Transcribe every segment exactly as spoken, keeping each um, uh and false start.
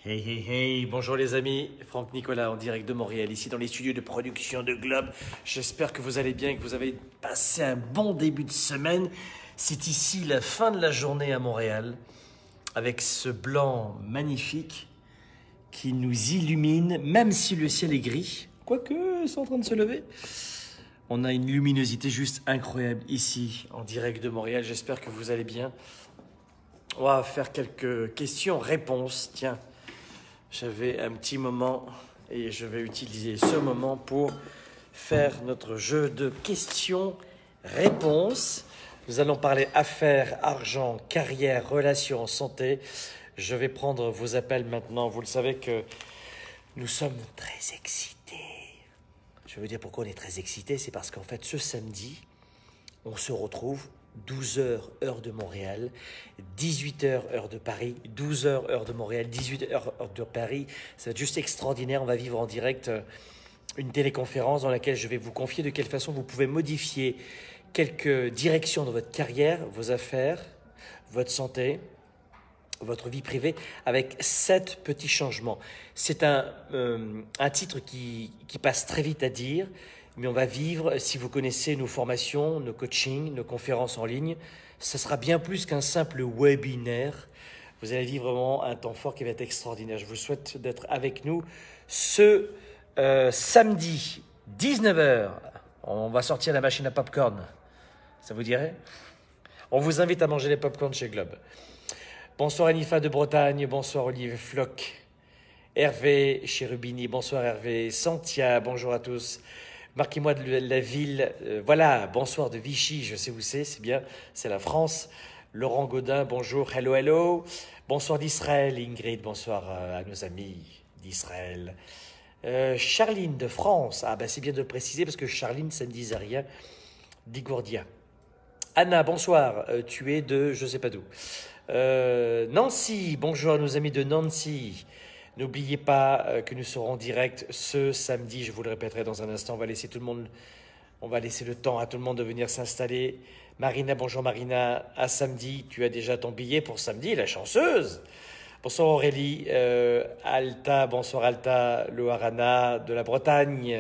Hey hey hey, bonjour les amis, Franck Nicolas en direct de Montréal, ici dans les studios de production de Globe. J'espère que vous allez bien et que vous avez passé un bon début de semaine. C'est ici la fin de la journée à Montréal, avec ce blanc magnifique qui nous illumine, même si le ciel est gris, quoique c'est en train de se lever. On a une luminosité juste incroyable ici, en direct de Montréal. J'espère que vous allez bien. On va faire quelques questions-réponses, tiens. J'avais un petit moment et je vais utiliser ce moment pour faire notre jeu de questions-réponses. Nous allons parler affaires, argent, carrière, relations, santé. Je vais prendre vos appels maintenant. Vous le savez que nous sommes très excités. Je veux dire pourquoi on est très excités, c'est parce qu'en fait ce samedi, on se retrouve douze heures, heure de Montréal, dix-huit heures, heure de Paris, douze heures, heure de Montréal, dix-huit heures, heure de Paris. Ça va être juste extraordinaire. On va vivre en direct une téléconférence dans laquelle je vais vous confier de quelle façon vous pouvez modifier quelques directions dans votre carrière, vos affaires, votre santé, votre vie privée, avec sept petits changements. C'est un, euh, un titre qui, qui passe très vite à dire, mais on va vivre, si vous connaissez nos formations, nos coachings, nos conférences en ligne, ce sera bien plus qu'un simple webinaire. Vous allez vivre vraiment un temps fort qui va être extraordinaire. Je vous souhaite d'être avec nous ce euh, samedi, dix-neuf heures. On va sortir la machine à popcorn. Ça vous dirait? On vous invite à manger les popcorn chez Globe. Bonsoir Anifa de Bretagne, bonsoir Olivier Floch, Hervé Chérubini, bonsoir Hervé, Santia, bonjour à tous. Marquez-moi de la ville, euh, voilà, bonsoir de Vichy, je sais où c'est, c'est bien, c'est la France. Laurent Gaudin, bonjour, hello, hello. Bonsoir d'Israël, Ingrid, bonsoir euh, à nos amis d'Israël. Euh, Charline de France, ah ben c'est bien de le préciser parce que Charline, ça ne disait rien, d'Igourdia. Anna, bonsoir, euh, tu es de je ne sais pas d'où. Euh, Nancy, bonjour à nos amis de Nancy. N'oubliez pas euh, que nous serons en direct ce samedi, je vous le répéterai dans un instant. On va laisser tout le monde, on va laisser le temps à tout le monde de venir s'installer. Marina, bonjour Marina, à samedi, tu as déjà ton billet pour samedi, la chanceuse. Bonsoir Aurélie, euh, Alta, bonsoir Alta, Loharana de la Bretagne.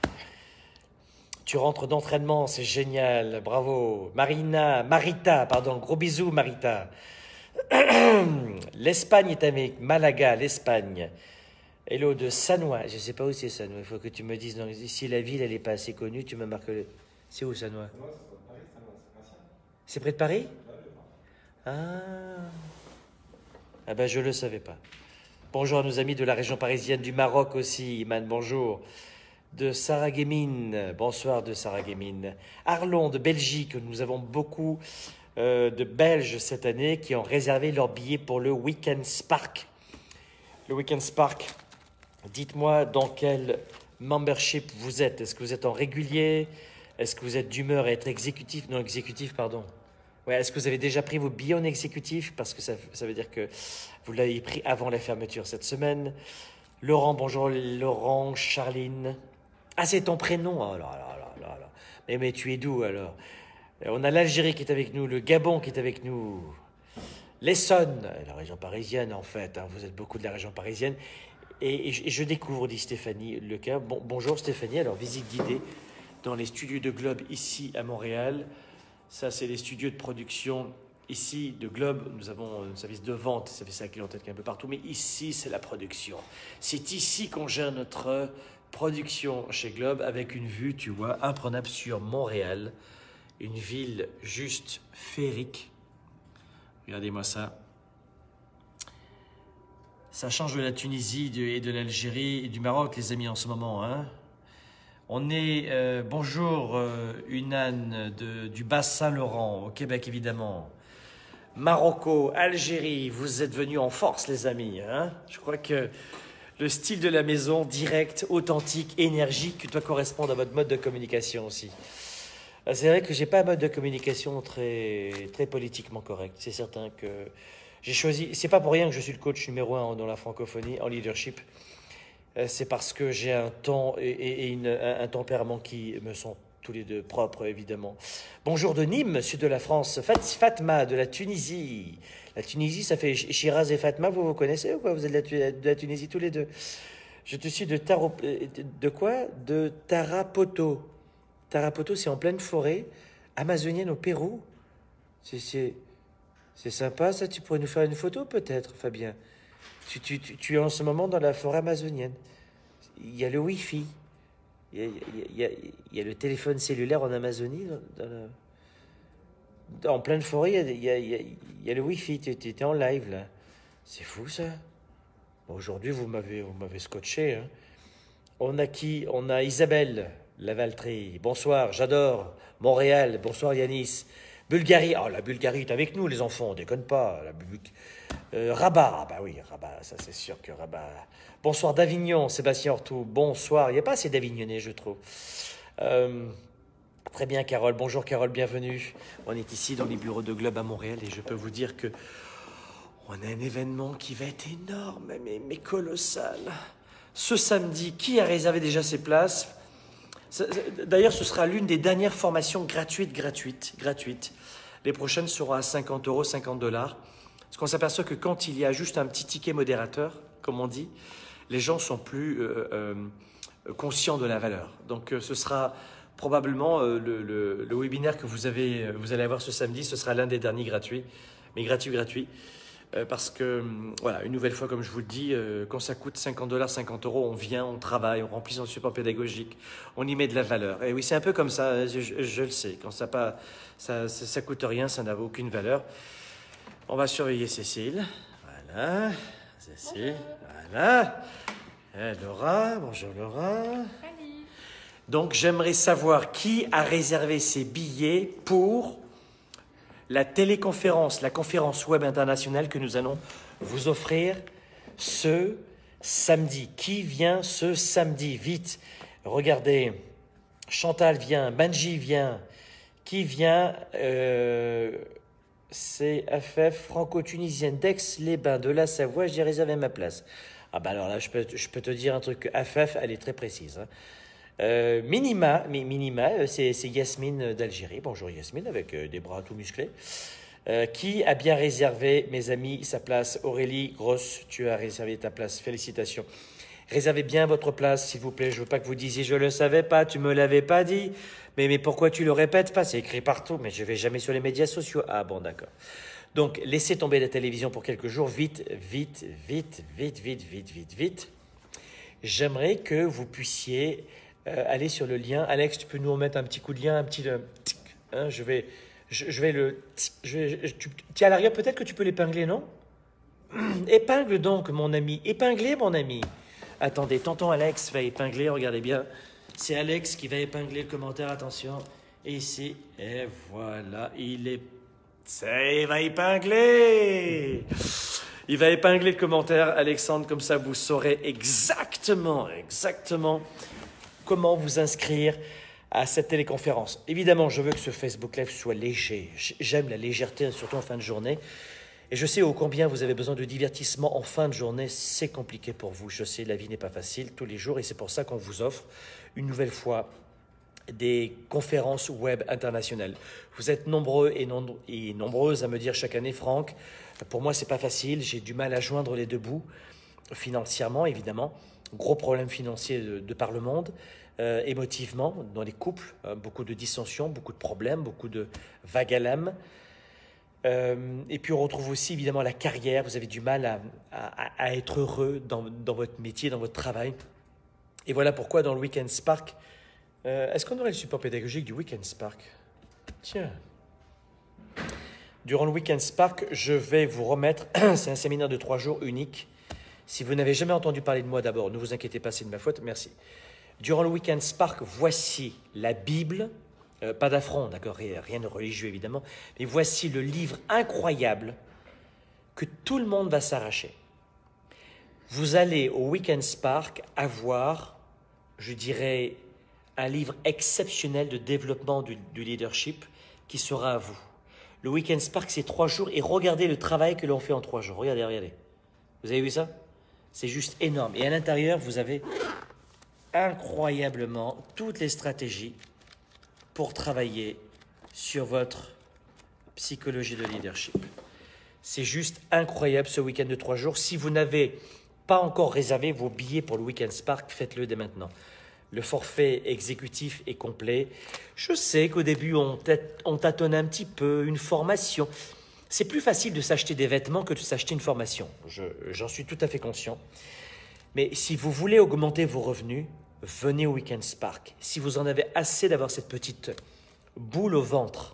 Tu rentres d'entraînement, c'est génial, bravo. Marina, Marita, pardon, gros bisous Marita. L'Espagne est avec Malaga, l'Espagne. Hello de Sanois, je ne sais pas où c'est Sanois, il faut que tu me dises. Donc, si la ville elle n'est pas assez connue, tu me marques le... C'est où Sanois? C'est près de Paris? Ah. Ah ben je ne le savais pas. Bonjour à nos amis de la région parisienne, du Maroc aussi, Iman, bonjour. De Sarreguemines, bonsoir de Sarreguemines. Arlon de Belgique, nous avons beaucoup euh, de Belges cette année qui ont réservé leur billet pour le Weekend Spark. Le Weekend Spark, dites-moi dans quel membership vous êtes. Est-ce que vous êtes en régulier? Est-ce que vous êtes d'humeur à être exécutif? Non, exécutif, pardon. Ouais, est-ce que vous avez déjà pris vos billets en exécutif? Parce que ça, ça veut dire que vous l'avez pris avant la fermeture cette semaine. Laurent, bonjour Laurent, Charline. Ah, c'est ton prénom. Oh là là là là là. Mais, mais tu es d'où alors? On a l'Algérie qui est avec nous, le Gabon qui est avec nous, l'Essonne, la région parisienne en fait. Hein, vous êtes beaucoup de la région parisienne. Et, et, je, et je découvre, dit Stéphanie, le cas. Bon, bonjour Stéphanie, alors visite guidée dans les studios de Globe ici à Montréal. Ça, c'est les studios de production ici de Globe. Nous avons un service de vente, ça fait ça clientèle qui est un peu partout. Mais ici, c'est la production. C'est ici qu'on gère notre production chez Globe avec une vue, tu vois, imprenable sur Montréal. Une ville juste féerique. Regardez-moi ça. Ça change de la Tunisie de, et de l'Algérie et du Maroc, les amis, en ce moment. Hein. On est, euh, bonjour, euh, Unan de, du Bas-Saint-Laurent, au Québec, évidemment. Marocco, Algérie, vous êtes venus en force, les amis. Hein. Je crois que le style de la maison, direct, authentique, énergique, doit correspondre à votre mode de communication aussi. C'est vrai que j'ai pas un mode de communication très, très politiquement correct. C'est certain que j'ai choisi... C'est pas pour rien que je suis le coach numéro un dans la francophonie, en leadership. C'est parce que j'ai un temps et, et une, un, un tempérament qui me sont tous les deux, propres évidemment. Bonjour de Nîmes, sud de la France. Fat Fatma de la Tunisie. La Tunisie, ça fait Shiraz et Fatma, vous vous connaissez ou quoi? Vous êtes de la, de la Tunisie tous les deux. Je te suis de Taro... De quoi? De Tarapoto. Tarapoto, c'est en pleine forêt amazonienne au Pérou. C'est sympa ça, tu pourrais nous faire une photo peut-être, Fabien. Tu, tu, tu, tu es en ce moment dans la forêt amazonienne. Il y a le Wi-Fi. Il y a, il y a, il y a le téléphone cellulaire en Amazonie. Dans, dans la... En pleine forêt, il y a, il y a, il y a le Wi-Fi. Tu étais en live là. C'est fou ça. Bon, aujourd'hui, vous m'avez vous m'avez scotché. Hein. On a qui? On a Isabelle Lavaltrie. Bonsoir, j'adore. Montréal. Bonsoir Yanis. Bulgarie. Oh, la Bulgarie est avec nous, les enfants. On déconne pas. La Bul... euh, Rabat. Ah, bah oui, Rabat. Ça, c'est sûr que Rabat. Bonsoir d'Avignon, Sébastien Ortou. Bonsoir. Il n'y a pas assez d'Avignonnais, je trouve. Euh, très bien, Carole. Bonjour, Carole. Bienvenue. On est ici dans les bureaux de Globe à Montréal et je peux vous dire que on a un événement qui va être énorme, mais, mais colossal. Ce samedi, qui a réservé déjà ses places? D'ailleurs, ce sera l'une des dernières formations gratuites, gratuites, gratuites. Les prochaines seront à cinquante euros, cinquante dollars. Parce qu'on s'aperçoit que quand il y a juste un petit ticket modérateur, comme on dit, les gens sont plus euh, euh, conscients de la valeur. Donc, euh, ce sera probablement euh, le, le, le webinaire que vous, avez, vous allez avoir ce samedi. Ce sera l'un des derniers gratuits, mais gratuit, gratuit. Euh, parce que, voilà, une nouvelle fois, comme je vous le dis, euh, quand ça coûte cinquante dollars, cinquante euros, on vient, on travaille, on remplit son support pédagogique, on y met de la valeur. Et oui, c'est un peu comme ça, je, je, je le sais. Quand ça pas, ça, ça, ça coûte rien, ça n'a aucune valeur. On va surveiller Cécile. Voilà. Cécile. Voilà. Et Laura. Bonjour Laura. Salut. Donc, j'aimerais savoir qui a réservé ses billets pour la téléconférence, la conférence web internationale que nous allons vous offrir ce samedi. Qui vient ce samedi? Vite, regardez, Chantal vient, Benji vient. Qui vient? euh, C'est F F franco-tunisienne d'Aix-les-Bains, de la Savoie. J'ai réservé ma place. Ah bah alors là, je peux, je peux te dire un truc. F F, elle est très précise. Hein. Euh, Minima, Minima, c'est Yasmine d'Algérie. Bonjour Yasmine, avec euh, des bras tout musclés. Euh, qui a bien réservé, mes amis, sa place? Aurélie Grosse, tu as réservé ta place. Félicitations. Réservez bien votre place, s'il vous plaît. Je ne veux pas que vous disiez « je ne le savais pas, tu me l'avais pas dit ». Mais, mais pourquoi tu le répètes pas? C'est écrit partout, mais je ne vais jamais sur les médias sociaux. Ah bon, d'accord. Donc, laissez tomber la télévision pour quelques jours. Vite, vite, vite, vite, vite, vite, vite, vite. J'aimerais que vous puissiez euh, aller sur le lien. Alex, tu peux nous remettre un petit coup de lien, un petit... Euh, hein, je vais... Je, je vais le... Je vais, je, tu, tu à l'arrière, peut-être que tu peux l'épingler, non? Épingle donc, mon ami. Épingler, mon ami. Attendez, tonton Alex va épingler, regardez bien. C'est Alex qui va épingler le commentaire, attention. Et ici, et voilà, il est... Ça, il va épingler. Il va épingler le commentaire, Alexandre, comme ça vous saurez exactement, exactement comment vous inscrire à cette téléconférence. Évidemment, je veux que ce Facebook Live soit léger. J'aime la légèreté, surtout en fin de journée. Et je sais ô combien vous avez besoin de divertissement en fin de journée. C'est compliqué pour vous. Je sais, la vie n'est pas facile tous les jours. Et c'est pour ça qu'on vous offre une nouvelle fois des conférences web internationales. Vous êtes nombreux et, non, et nombreuses à me dire chaque année, Franck, pour moi, c'est pas facile. J'ai du mal à joindre les deux bouts, financièrement, évidemment. Gros problème financier de, de par le monde. Euh, émotivement, dans les couples, euh, beaucoup de dissensions, beaucoup de problèmes, beaucoup de vagues à l'âme. Euh, et puis on retrouve aussi évidemment la carrière. Vous avez du mal à, à, à être heureux dans, dans votre métier, dans votre travail. Et voilà pourquoi dans le Weekend Spark, euh, est-ce qu'on aurait le support pédagogique du Weekend Spark? Tiens. Durant le Weekend Spark, je vais vous remettre, c'est un séminaire de trois jours unique. Si vous n'avez jamais entendu parler de moi d'abord, ne vous inquiétez pas, c'est de ma faute, merci. Durant le Weekend Spark, voici la Bible, euh, pas d'affront, d'accord, rien de religieux évidemment, mais voici le livre incroyable que tout le monde va s'arracher. Vous allez au Weekend Spark avoir, je dirais, un livre exceptionnel de développement du, du leadership qui sera à vous. Le Weekend Spark, c'est trois jours et regardez le travail que l'on fait en trois jours. Regardez, regardez. Vous avez vu ça? C'est juste énorme. Et à l'intérieur, vous avez incroyablement toutes les stratégies pour travailler sur votre psychologie de leadership. C'est juste incroyable ce week-end de trois jours. Si vous n'avez pas encore réservé vos billets pour le Week-end Spark, faites-le dès maintenant. Le forfait exécutif est complet. Je sais qu'au début, on, on tâtonne un petit peu, une formation. C'est plus facile de s'acheter des vêtements que de s'acheter une formation. Je, j'en suis tout à fait conscient. Mais si vous voulez augmenter vos revenus, venez au Week-end Spark. Si vous en avez assez d'avoir cette petite boule au ventre.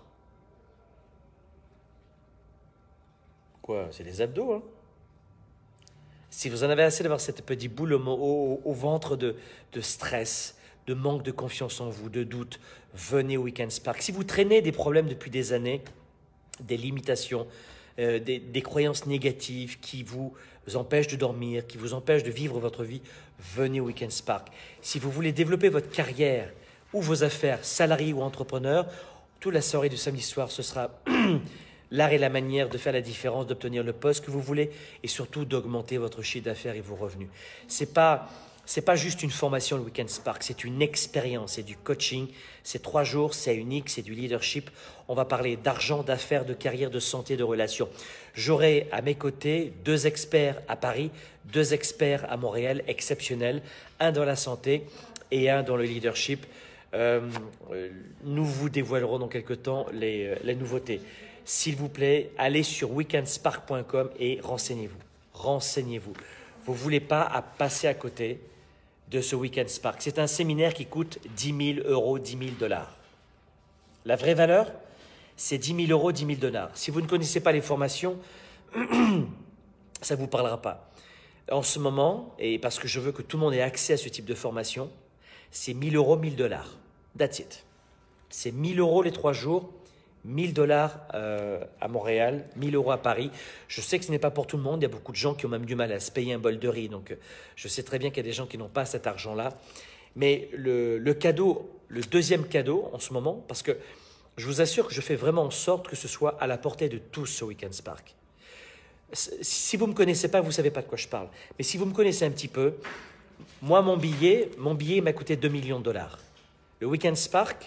Quoi? C'est des abdos, hein? Si vous en avez assez d'avoir cette petite boule au, au, au ventre de, de stress, de manque de confiance en vous, de doute, venez au Week-end Spark. Si vous traînez des problèmes depuis des années, des limitations, euh, des, des croyances négatives qui vous empêchent de dormir, qui vous empêchent de vivre votre vie, venez au Week-end Spark. Si vous voulez développer votre carrière ou vos affaires, salarié ou entrepreneur, toute la soirée du samedi soir, ce sera l'art et la manière de faire la différence, d'obtenir le poste que vous voulez et surtout d'augmenter votre chiffre d'affaires et vos revenus. Ce n'est pas, c'est pas juste une formation, le Week-end Spark, c'est une expérience, c'est du coaching, c'est trois jours, c'est unique, c'est du leadership. On va parler d'argent, d'affaires, de carrière, de santé, de relations. J'aurai à mes côtés deux experts à Paris, deux experts à Montréal, exceptionnels, un dans la santé et un dans le leadership. Euh, nous vous dévoilerons dans quelques temps les, les nouveautés. S'il vous plaît, allez sur weekend spark point com et renseignez-vous. Renseignez-vous. Vous ne voulez pas à passer à côté de ce Week-end Spark. C'est un séminaire qui coûte dix mille euros, dix mille dollars. La vraie valeur, c'est dix mille euros, dix mille dollars. Si vous ne connaissez pas les formations, ça ne vous parlera pas. En ce moment, et parce que je veux que tout le monde ait accès à ce type de formation, c'est mille euros, mille dollars. That's it. C'est mille euros les trois jours. mille dollars euh, à Montréal, mille euros à Paris. Je sais que ce n'est pas pour tout le monde. Il y a beaucoup de gens qui ont même du mal à se payer un bol de riz. Donc, je sais très bien qu'il y a des gens qui n'ont pas cet argent-là. Mais le, le cadeau, le deuxième cadeau en ce moment, parce que je vous assure que je fais vraiment en sorte que ce soit à la portée de tous ce Week-end Spark. Si vous ne me connaissez pas, vous ne savez pas de quoi je parle. Mais si vous me connaissez un petit peu, moi, mon billet, mon billet m'a coûté deux millions de dollars. Le Week-end Spark,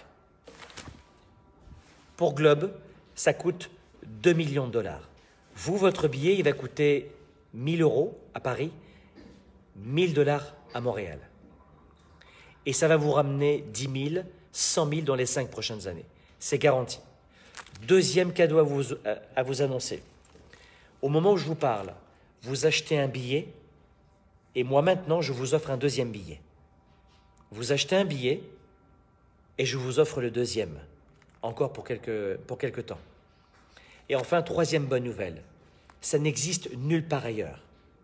pour Globe, ça coûte deux millions de dollars. Vous, votre billet, il va coûter mille euros à Paris, mille dollars à Montréal. Et ça va vous ramener dix mille, cent mille dans les cinq prochaines années. C'est garanti. Deuxième cadeau à vous, à vous annoncer. Au moment où je vous parle, vous achetez un billet et moi maintenant, je vous offre un deuxième billet. Vous achetez un billet et je vous offre le deuxième. Encore pour quelques, pour quelques temps. Et enfin, troisième bonne nouvelle, ça n'existe nulle part ailleurs.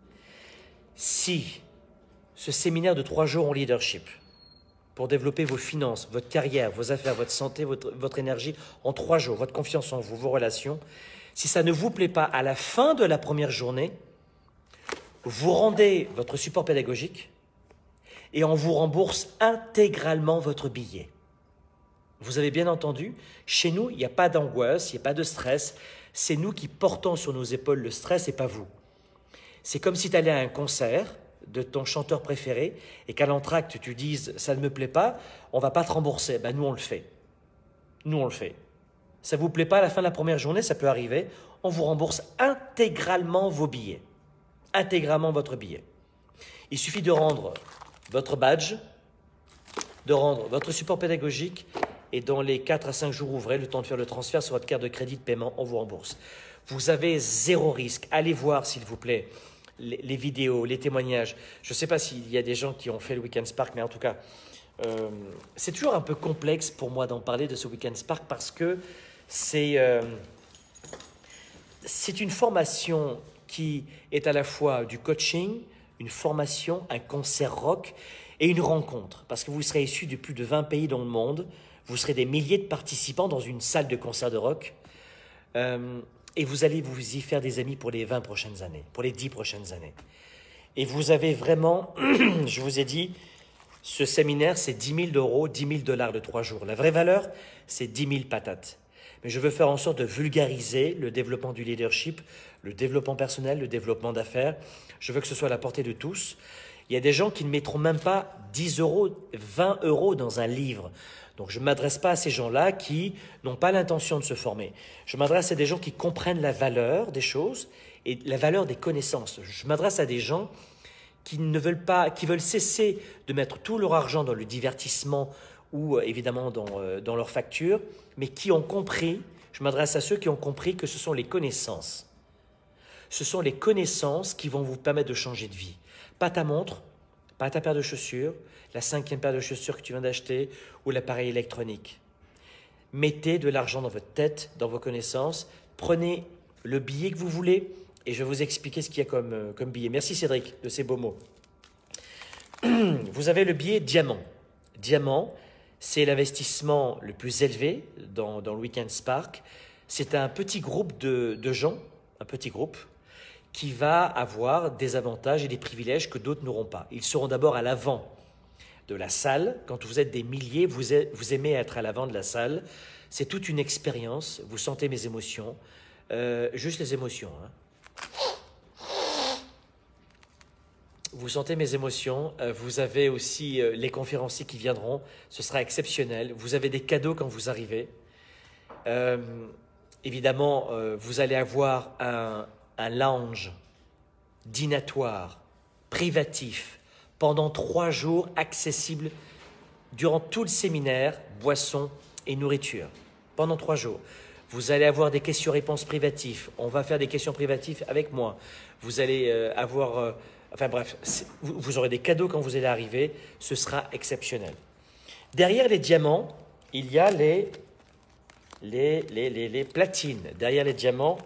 Si ce séminaire de trois jours en leadership, pour développer vos finances, votre carrière, vos affaires, votre santé, votre, votre énergie, en trois jours, votre confiance en vous, vos relations, si ça ne vous plaît pas à la fin de la première journée, vous rendez votre support pédagogique et on vous rembourse intégralement votre billet. Vous avez bien entendu, chez nous, il n'y a pas d'angoisse, il n'y a pas de stress. C'est nous qui portons sur nos épaules le stress et pas vous. C'est comme si tu allais à un concert de ton chanteur préféré et qu'à l'entracte, tu dises « ça ne me plaît pas, on ne va pas te rembourser ». Ben, nous, on le fait. Nous, on le fait. Ça ne vous plaît pas à la fin de la première journée, ça peut arriver. On vous rembourse intégralement vos billets. Intégralement votre billet. Il suffit de rendre votre badge, de rendre votre support pédagogique et dans les quatre à cinq jours ouvrés, le temps de faire le transfert sur votre carte de crédit de paiement, on vous rembourse. Vous avez zéro risque. Allez voir, s'il vous plaît, les, les vidéos, les témoignages. Je ne sais pas s'il y a des gens qui ont fait le Week-end Spark, mais en tout cas, euh, c'est toujours un peu complexe pour moi d'en parler de ce Week-end Spark parce que c'est euh, c'est une formation qui est à la fois du coaching, une formation, un concert rock et une rencontre. Parce que vous serez issus de plus de vingt pays dans le monde. Vous serez des milliers de participants dans une salle de concert de rock euh, et vous allez vous y faire des amis pour les vingt prochaines années, pour les dix prochaines années. Et vous avez vraiment, je vous ai dit, ce séminaire, c'est dix mille euros, dix mille dollars de trois jours. La vraie valeur, c'est dix mille patates. Mais je veux faire en sorte de vulgariser le développement du leadership, le développement personnel, le développement d'affaires. Je veux que ce soit à la portée de tous. Il y a des gens qui ne mettront même pas dix euros, vingt euros dans un livre. Donc je ne m'adresse pas à ces gens-là qui n'ont pas l'intention de se former. Je m'adresse à des gens qui comprennent la valeur des choses et la valeur des connaissances. Je m'adresse à des gens qui ne veulent pas, qui veulent cesser de mettre tout leur argent dans le divertissement ou euh, évidemment dans, euh, dans leurs factures, mais qui ont compris, je m'adresse à ceux qui ont compris que ce sont les connaissances. Ce sont les connaissances qui vont vous permettre de changer de vie. Pas ta montre, pas ta paire de chaussures, la cinquième paire de chaussures que tu viens d'acheter ou l'appareil électronique. Mettez de l'argent dans votre tête, dans vos connaissances. Prenez le billet que vous voulez et je vais vous expliquer ce qu'il y a comme, euh, comme billet. Merci Cédric de ces beaux mots. Vous avez le billet diamant. Diamant, c'est l'investissement le plus élevé dans, dans le Weekend Spark. C'est un petit groupe de, de gens, un petit groupe, qui va avoir des avantages et des privilèges que d'autres n'auront pas. Ils seront d'abord à l'avant de la salle. Quand vous êtes des milliers, vous, êtes, vous aimez être à l'avant de la salle. C'est toute une expérience. Vous sentez mes émotions. Euh, juste les émotions. Hein. Vous sentez mes émotions. Euh, vous avez aussi euh, les conférenciers qui viendront. Ce sera exceptionnel. Vous avez des cadeaux quand vous arrivez. Euh, évidemment, euh, vous allez avoir un... un lounge dînatoire, privatif, pendant trois jours, accessible durant tout le séminaire, boissons et nourriture. Pendant trois jours. Vous allez avoir des questions-réponses privatives. On va faire des questions privatives avec moi. Vous allez euh, avoir... Euh, enfin bref, vous, vous aurez des cadeaux quand vous allez arriver. Ce sera exceptionnel. Derrière les diamants, il y a les, les, les, les, les platines. Derrière les diamants,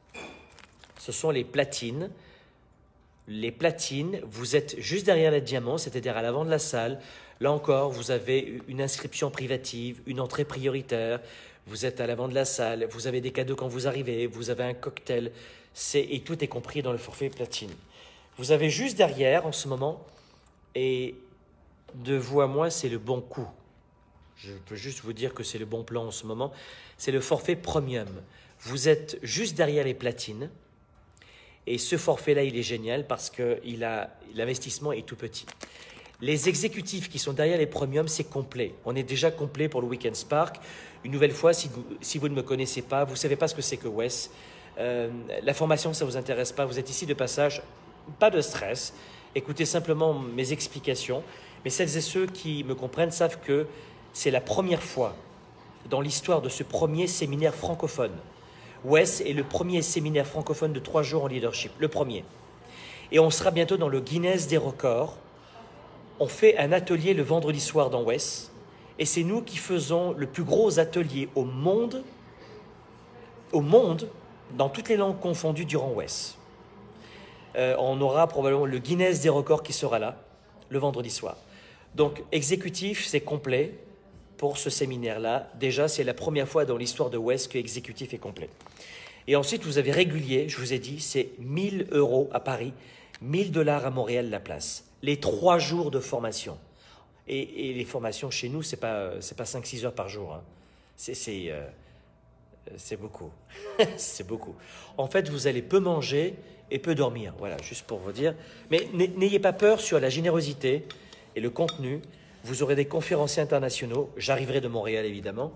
ce sont les platines. Les platines, vous êtes juste derrière les diamants, c'est-à-dire à l'avant de la salle. Là encore, vous avez une inscription privative, une entrée prioritaire. Vous êtes à l'avant de la salle, vous avez des cadeaux quand vous arrivez, vous avez un cocktail. Et tout est compris dans le forfait platine. Vous avez juste derrière, en ce moment, et de vous à moi, c'est le bon coup. Je peux juste vous dire que c'est le bon plan en ce moment. C'est le forfait premium. Vous êtes juste derrière les platines. Et ce forfait-là, il est génial parce que l'investissement est tout petit. Les exécutifs qui sont derrière les premiums, c'est complet. On est déjà complet pour le Weekend Spark. Une nouvelle fois, si vous, si vous ne me connaissez pas, vous ne savez pas ce que c'est que W E S. Euh, la formation, ça ne vous intéresse pas. Vous êtes ici de passage. Pas de stress. Écoutez simplement mes explications. Mais celles et ceux qui me comprennent savent que c'est la première fois dans l'histoire de ce premier séminaire francophone. W E S est le premier séminaire francophone de trois jours en leadership, le premier. Et on sera bientôt dans le Guinness des records. On fait un atelier le vendredi soir dans W E S. Et c'est nous qui faisons le plus gros atelier au monde, au monde, dans toutes les langues confondues durant W E S. Euh, on aura probablement le Guinness des records qui sera là, le vendredi soir. Donc, exécutif, c'est complet pour ce séminaire-là. Déjà, c'est la première fois dans l'histoire de W E S que exécutif est complet. Et ensuite, vous avez régulier, je vous ai dit, c'est mille euros à Paris, mille dollars à Montréal la place. Les trois jours de formation. Et, et les formations chez nous, ce n'est pas, c'est pas cinq six heures par jour. Hein. C'est euh, beaucoup. C'est beaucoup. En fait, vous allez peu manger et peu dormir. Voilà, juste pour vous dire. Mais n'ayez pas peur sur la générosité et le contenu. Vous aurez des conférenciers internationaux. J'arriverai de Montréal, évidemment.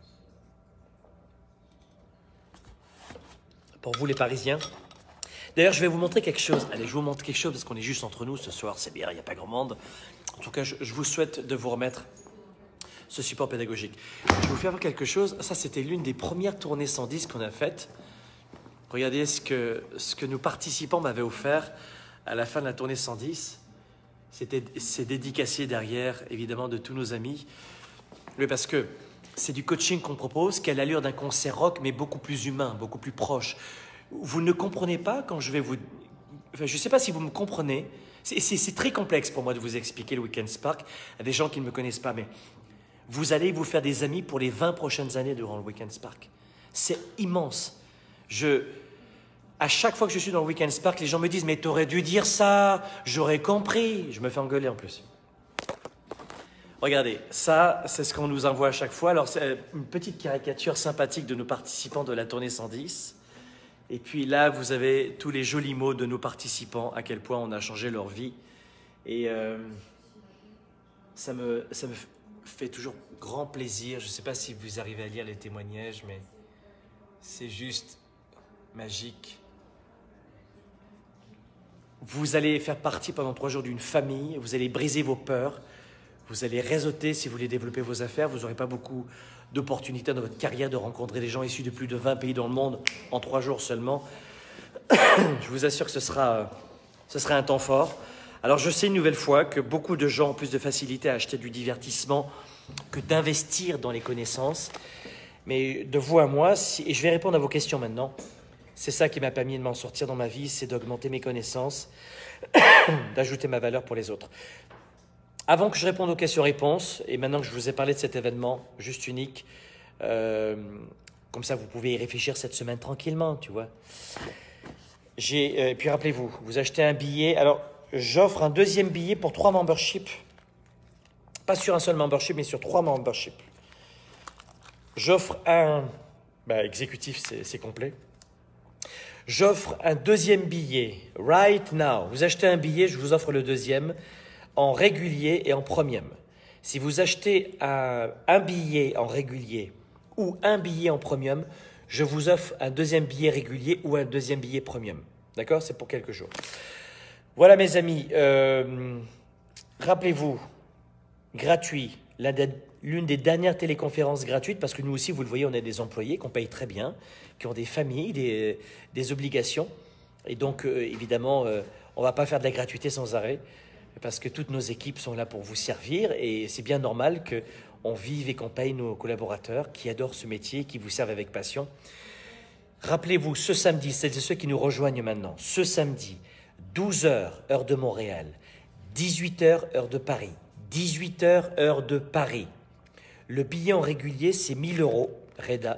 Pour vous, les Parisiens. D'ailleurs, je vais vous montrer quelque chose. Allez, je vous montre quelque chose parce qu'on est juste entre nous ce soir. C'est bien, il n'y a pas grand monde. En tout cas, je, je vous souhaite de vous remettre ce support pédagogique. Je vais vous faire voir quelque chose. Ça, c'était l'une des premières tournées cent dix qu'on a faites. Regardez ce que, ce que nos participants m'avaient offert à la fin de la tournée cent dix. C'est dédicacé derrière, évidemment, de tous nos amis. Oui, parce que c'est du coaching qu'on propose, qui a l'allure d'un concert rock, mais beaucoup plus humain, beaucoup plus proche. Vous ne comprenez pas quand je vais vous... Enfin, je ne sais pas si vous me comprenez. C'est très complexe pour moi de vous expliquer le Weekend Spark à des gens qui ne me connaissent pas, mais vous allez vous faire des amis pour les vingt prochaines années durant le Weekend Spark. C'est immense. Je... À chaque fois que je suis dans le Weekend Spark, les gens me disent « Mais tu aurais dû dire ça, j'aurais compris. » Je me fais engueuler en plus. Regardez, ça, c'est ce qu'on nous envoie à chaque fois. Alors, c'est une petite caricature sympathique de nos participants de la tournée cent dix. Et puis là, vous avez tous les jolis mots de nos participants, à quel point on a changé leur vie. Et euh, ça me, ça me, fait toujours grand plaisir. Je ne sais pas si vous arrivez à lire les témoignages, mais c'est juste magique. Vous allez faire partie pendant trois jours d'une famille, vous allez briser vos peurs, vous allez réseauter si vous voulez développer vos affaires, vous n'aurez pas beaucoup d'opportunités dans votre carrière de rencontrer des gens issus de plus de vingt pays dans le monde en trois jours seulement. Je vous assure que ce sera, ce sera un temps fort. Alors je sais une nouvelle fois que beaucoup de gens ont plus de facilité à acheter du divertissement que d'investir dans les connaissances. Mais de vous à moi, si, et je vais répondre à vos questions maintenant, c'est ça qui m'a permis de m'en sortir dans ma vie, c'est d'augmenter mes connaissances, d'ajouter ma valeur pour les autres. Avant que je réponde aux questions-réponses, et maintenant que je vous ai parlé de cet événement juste unique, euh, comme ça vous pouvez y réfléchir cette semaine tranquillement, tu vois. J'ai, euh, et puis rappelez-vous, vous achetez un billet, alors j'offre un deuxième billet pour trois memberships, pas sur un seul membership, mais sur trois memberships. J'offre un, bah, exécutif, c'est complet. J'offre un deuxième billet, right now. Vous achetez un billet, je vous offre le deuxième en régulier et en premium. Si vous achetez un, un billet en régulier ou un billet en premium, je vous offre un deuxième billet régulier ou un deuxième billet premium. D'accord? C'est pour quelques jours. Voilà mes amis, euh, rappelez-vous, gratuit, l'une des dernières téléconférences gratuites, parce que nous aussi, vous le voyez, on a des employés qu'on paye très bien, qui ont des familles, des, des obligations. Et donc, euh, évidemment, euh, on ne va pas faire de la gratuité sans arrêt, parce que toutes nos équipes sont là pour vous servir. Et c'est bien normal qu'on vive et qu'on paye nos collaborateurs qui adorent ce métier, qui vous servent avec passion. Rappelez-vous, ce samedi, c'est ceux qui nous rejoignent maintenant, ce samedi, douze heures, heure de Montréal, dix-huit heures, heure de Paris, dix-huit heures, heure de Paris. Le billet en régulier, c'est mille euros, Reda.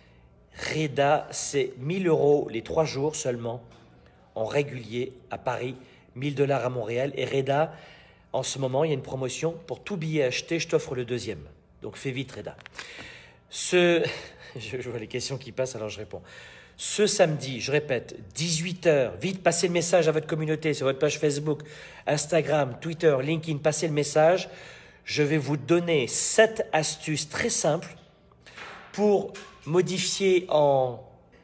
Reda, c'est mille euros les trois jours seulement, en régulier à Paris, mille dollars à Montréal. Et Reda, en ce moment, il y a une promotion. Pour tout billet acheté, je t'offre le deuxième. Donc fais vite, Reda. Ce... Je vois les questions qui passent, alors je réponds. Ce samedi, je répète, dix-huit heures, vite, passez le message à votre communauté sur votre page Facebook, Instagram, Twitter, LinkedIn, passez le message. Je vais vous donner sept astuces très simples pour modifier en,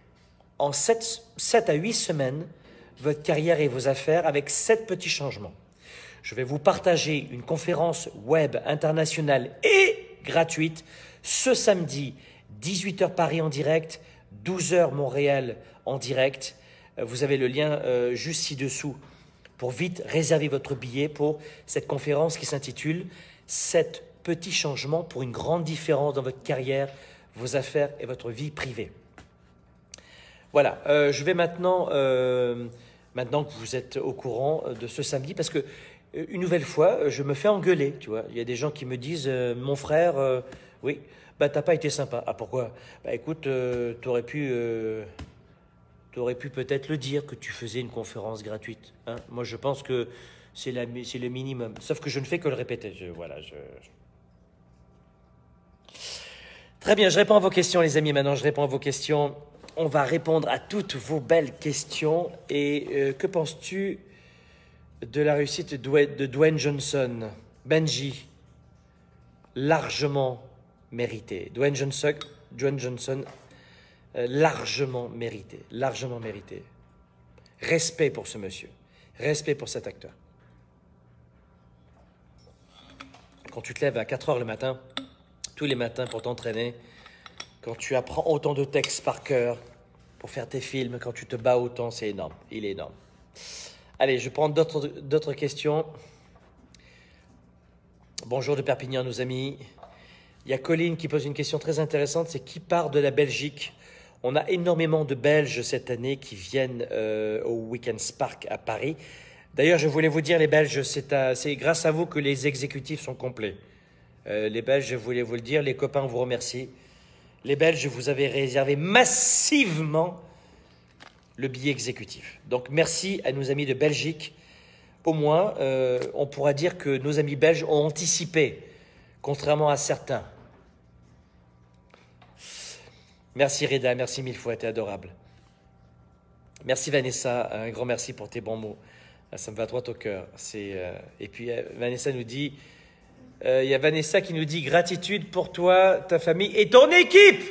en sept à huit semaines votre carrière et vos affaires avec sept petits changements. Je vais vous partager une conférence web internationale et gratuite ce samedi, dix-huit heures Paris en direct, douze heures Montréal en direct. Vous avez le lien euh, juste ci-dessous pour vite réserver votre billet pour cette conférence qui s'intitule « sept petits changements pour une grande différence dans votre carrière, vos affaires et votre vie privée ». Voilà, euh, je vais maintenant, euh, maintenant que vous êtes au courant de ce samedi, parce que une nouvelle fois, je me fais engueuler, tu vois. Il y a des gens qui me disent euh, « Mon frère, euh, oui, bah, t'as pas été sympa. » Ah, pourquoi? Bah, écoute, euh, t'aurais pu, euh, t'aurais pu peut-être le dire que tu faisais une conférence gratuite. Hein. Moi, je pense que c'est le minimum. Sauf que je ne fais que le répéter. Je, voilà, je... Très bien, je réponds à vos questions, les amis. Maintenant, je réponds à vos questions. On va répondre à toutes vos belles questions. Et euh, que penses-tu de la réussite de Dwayne Johnson? Benji, largement mérité. Dwayne Johnson, Dwayne Johnson euh, largement mérité. Largement mérité. Respect pour ce monsieur. Respect pour cet acteur. Quand tu te lèves à quatre heures le matin, tous les matins pour t'entraîner, quand tu apprends autant de textes par cœur pour faire tes films, quand tu te bats autant, c'est énorme. Il est énorme. Allez, je prends d'autres questions. Bonjour de Perpignan, nos amis. Il y a Colline qui pose une question très intéressante, c'est qui part de la Belgique? On a énormément de Belges cette année qui viennent euh, au Weekend Spark à Paris. D'ailleurs, je voulais vous dire, les Belges, c'est grâce à vous que les exécutifs sont complets. Euh, les Belges, je voulais vous le dire, les copains, on vous remercie. Les Belges, vous avez réservé massivement le billet exécutif. Donc, merci à nos amis de Belgique. Au moins, euh, on pourra dire que nos amis belges ont anticipé, contrairement à certains. Merci Reda, merci mille fois, t'es adorable. Merci Vanessa, un grand merci pour tes bons mots. Ça me va droit au cœur. Euh, et puis, euh, Vanessa nous dit... Euh, Il y a Vanessa qui nous dit gratitude pour toi, ta famille et ton équipe.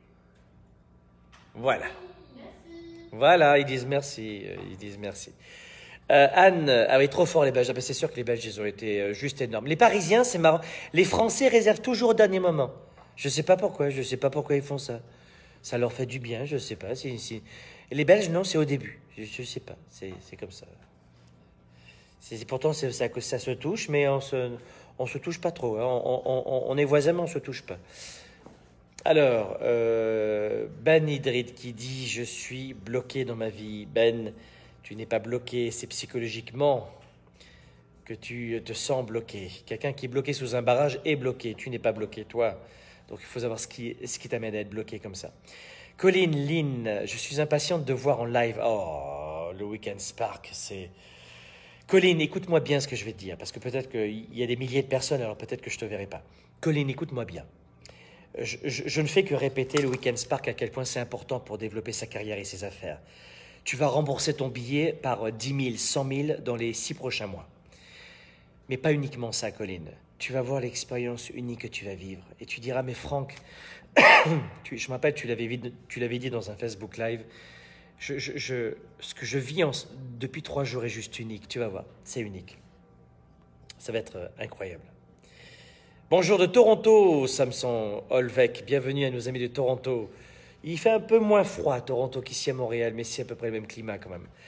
Voilà. Merci. Voilà, ils disent merci. Ils disent merci. Euh, Anne, ah oui, trop fort les Belges. Ah ben, c'est sûr que les Belges, ils ont été euh, juste énormes. Les Parisiens, c'est marrant. Les Français réservent toujours au dernier moment. Je sais pas pourquoi. Je sais pas pourquoi ils font ça. Ça leur fait du bien. Je sais pas. Si, si. Les Belges, non, c'est au début. Je, je sais pas. C'est comme ça. C'est pourtant ça, ça, ça se touche, mais on se, on se touche pas trop. Hein. On, on, on, on est voisins, mais on se touche pas. Alors, euh, Ben Idrid qui dit « Je suis bloqué dans ma vie ». Ben, tu n'es pas bloqué, c'est psychologiquement que tu te sens bloqué. Quelqu'un qui est bloqué sous un barrage est bloqué, tu n'es pas bloqué, toi. Donc il faut savoir ce qui, ce qui t'amène à être bloqué comme ça. Colline, Lynn, je suis impatiente de voir en live. Oh, le Weekend Spark, c'est... Colline, écoute-moi bien ce que je vais te dire, parce que peut-être qu'il y a des milliers de personnes, alors peut-être que je ne te verrai pas. Colline, écoute-moi bien. Je, je, je ne fais que répéter le Weekend Spark à quel point c'est important pour développer sa carrière et ses affaires. Tu vas rembourser ton billet par dix mille, cent mille dans les six prochains mois. Mais pas uniquement ça, Colline. Tu vas voir l'expérience unique que tu vas vivre. Et tu diras, mais Franck, tu, je me rappelle, tu l'avais dit dans un Facebook Live, je, je, je, ce que je vis en, depuis trois jours est juste unique. Tu vas voir, c'est unique. Ça va être euh, incroyable. Bonjour de Toronto, Samson Olvec. Bienvenue à nos amis de Toronto. Il fait un peu moins froid à Toronto qu'ici à Montréal, mais c'est à peu près le même climat quand même.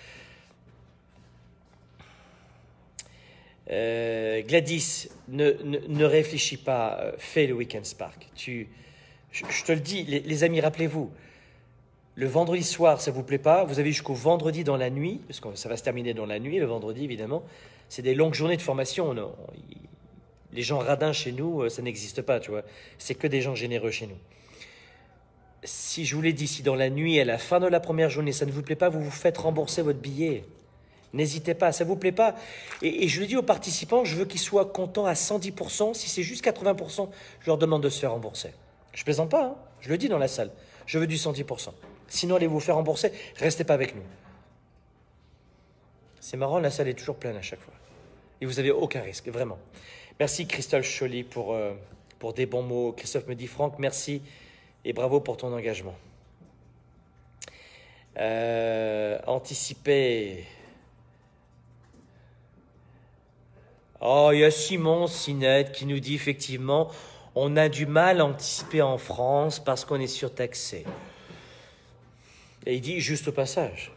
Euh, Gladys, ne, ne, ne réfléchis pas, euh, fais le Weekend Spark. Tu, je, je te le dis, les, les amis, rappelez-vous, le vendredi soir, ça ne vous plaît pas, vous avez jusqu'au vendredi dans la nuit, parce que ça va se terminer dans la nuit, le vendredi évidemment. C'est des longues journées de formation. On, on, les gens radins chez nous, ça n'existe pas, tu vois. C'est que des gens généreux chez nous. Si je vous l'ai dit, si dans la nuit, à la fin de la première journée, ça ne vous plaît pas, vous vous faites rembourser votre billet. N'hésitez pas, ça ne vous plaît pas. Et, et je le dis aux participants, je veux qu'ils soient contents à cent dix pour cent. Si c'est juste quatre-vingts pour cent, je leur demande de se faire rembourser. Je ne plaisante pas, hein, je le dis dans la salle. Je veux du cent dix pour cent. Sinon, allez vous faire rembourser, restez pas avec nous. C'est marrant, la salle est toujours pleine à chaque fois. Et vous n'avez aucun risque, vraiment. Merci Christophe Choly pour, euh, pour des bons mots. Christophe me dit, Franck, merci et bravo pour ton engagement. Euh, anticiper... Oh, il y a Simon Sinette qui nous dit effectivement, on a du mal à anticiper en France parce qu'on est surtaxé. Et il dit juste au passage.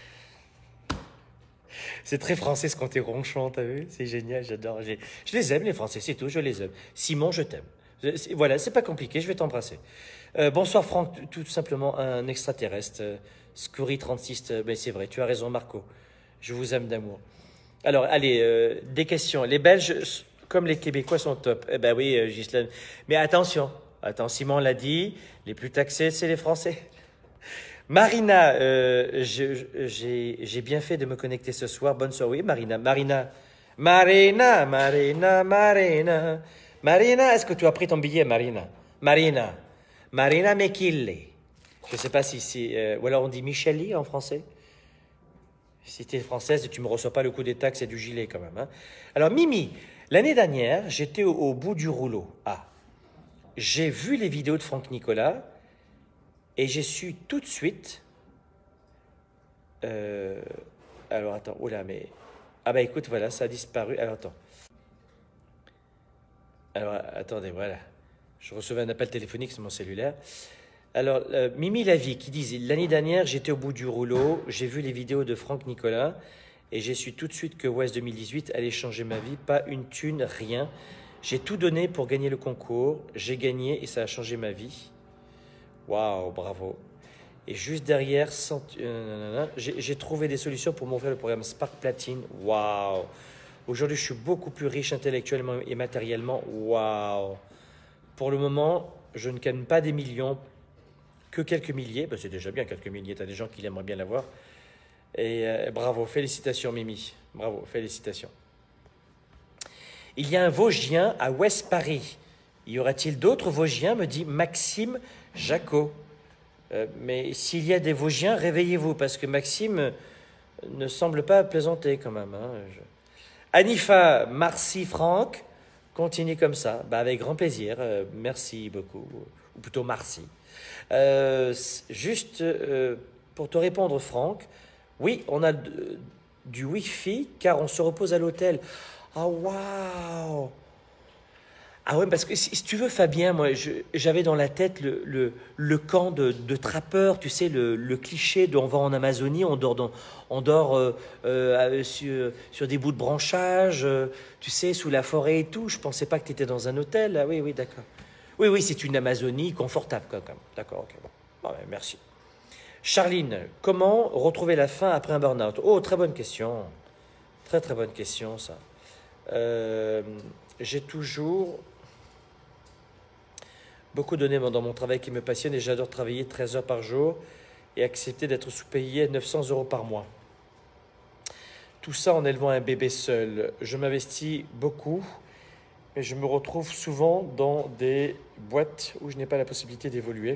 C'est très français ce côté ronchon, t'as vu? C'est génial, j'adore. Je les aime les Français, c'est tout, je les aime. Simon, je t'aime. Voilà, c'est pas compliqué, je vais t'embrasser. Euh, bonsoir Franck, tout, tout simplement un extraterrestre. Euh, Scoury trente-six, euh, ben c'est vrai, tu as raison Marco. Je vous aime d'amour. Alors, allez, euh, des questions. Les Belges, comme les Québécois, sont top. Eh ben oui, euh, Ghislaine. Mais attention, attends, Simon l'a dit, les plus taxés, c'est les Français. Marina, euh, j'ai bien fait de me connecter ce soir. Bonne soirée. Oui, Marina. Marina, Marina, Marina, Marina. Marina, est-ce que tu as pris ton billet, Marina? Marina. Marina Mekille. Je ne sais pas si c'est... Euh, ou alors on dit Micheli en français. Si tu es française, tu ne me reçois pas le coup des taxes et du gilet quand même. Hein. Alors Mimi, l'année dernière, j'étais au, au bout du rouleau. Ah, j'ai vu les vidéos de Franck Nicolas et j'ai su tout de suite... Euh, alors attends, oh là, mais... Ah bah écoute, voilà, ça a disparu. Alors attends. Alors attendez, voilà. Je recevais un appel téléphonique sur mon cellulaire. Alors, euh, Mimi Lavie qui dit « L'année dernière, j'étais au bout du rouleau, j'ai vu les vidéos de Franck Nicolas et j'ai su tout de suite que West deux mille dix-huit allait changer ma vie. Pas une thune, rien. J'ai tout donné pour gagner le concours. J'ai gagné et ça a changé ma vie. Waouh, bravo. Et juste derrière, euh, j'ai trouvé des solutions pour m'ouvrir le programme Spark Platine. Waouh. Aujourd'hui, je suis beaucoup plus riche intellectuellement et matériellement. Waouh. Pour le moment, je ne gagne pas des millions, que quelques milliers. Ben, c'est déjà bien, quelques milliers. Tu as des gens qui aimeraient bien l'avoir. Et euh, bravo, félicitations Mimi. Bravo, félicitations. Il y a un Vosgien à Ouest Paris. Y aura-t-il d'autres Vosgiens, me dit Maxime Jacot. Euh, mais s'il y a des Vosgiens, réveillez-vous, parce que Maxime ne semble pas plaisanter quand même. Hein. Je... Anifa, merci Franck. Continue comme ça, bah, avec grand plaisir. Euh, merci beaucoup, ou plutôt merci. Euh, juste euh, pour te répondre, Franck, oui, on a de, du Wi-Fi car on se repose à l'hôtel. Ah, waouh! Ah ouais, parce que si, si tu veux, Fabien, moi, j'avais dans la tête le, le, le camp de, de trappeurs, tu sais, le, le cliché de on va en Amazonie, on dort, dans, on dort euh, euh, sur, sur des bouts de branchage, euh, tu sais, sous la forêt et tout. Je pensais pas que tu étais dans un hôtel. Ah oui, oui, d'accord. Oui, oui, c'est une Amazonie confortable, quand même. D'accord, ok, bon. Ah ouais, merci. Charline, comment retrouver la faim après un burn-out? Oh, très bonne question. Très, très bonne question, ça. Euh, J'ai toujours beaucoup donné dans mon travail qui me passionne et j'adore travailler treize heures par jour et accepter d'être sous-payé neuf cents euros par mois. Tout ça en élevant un bébé seul. Je m'investis beaucoup, mais je me retrouve souvent dans des boîtes où je n'ai pas la possibilité d'évoluer.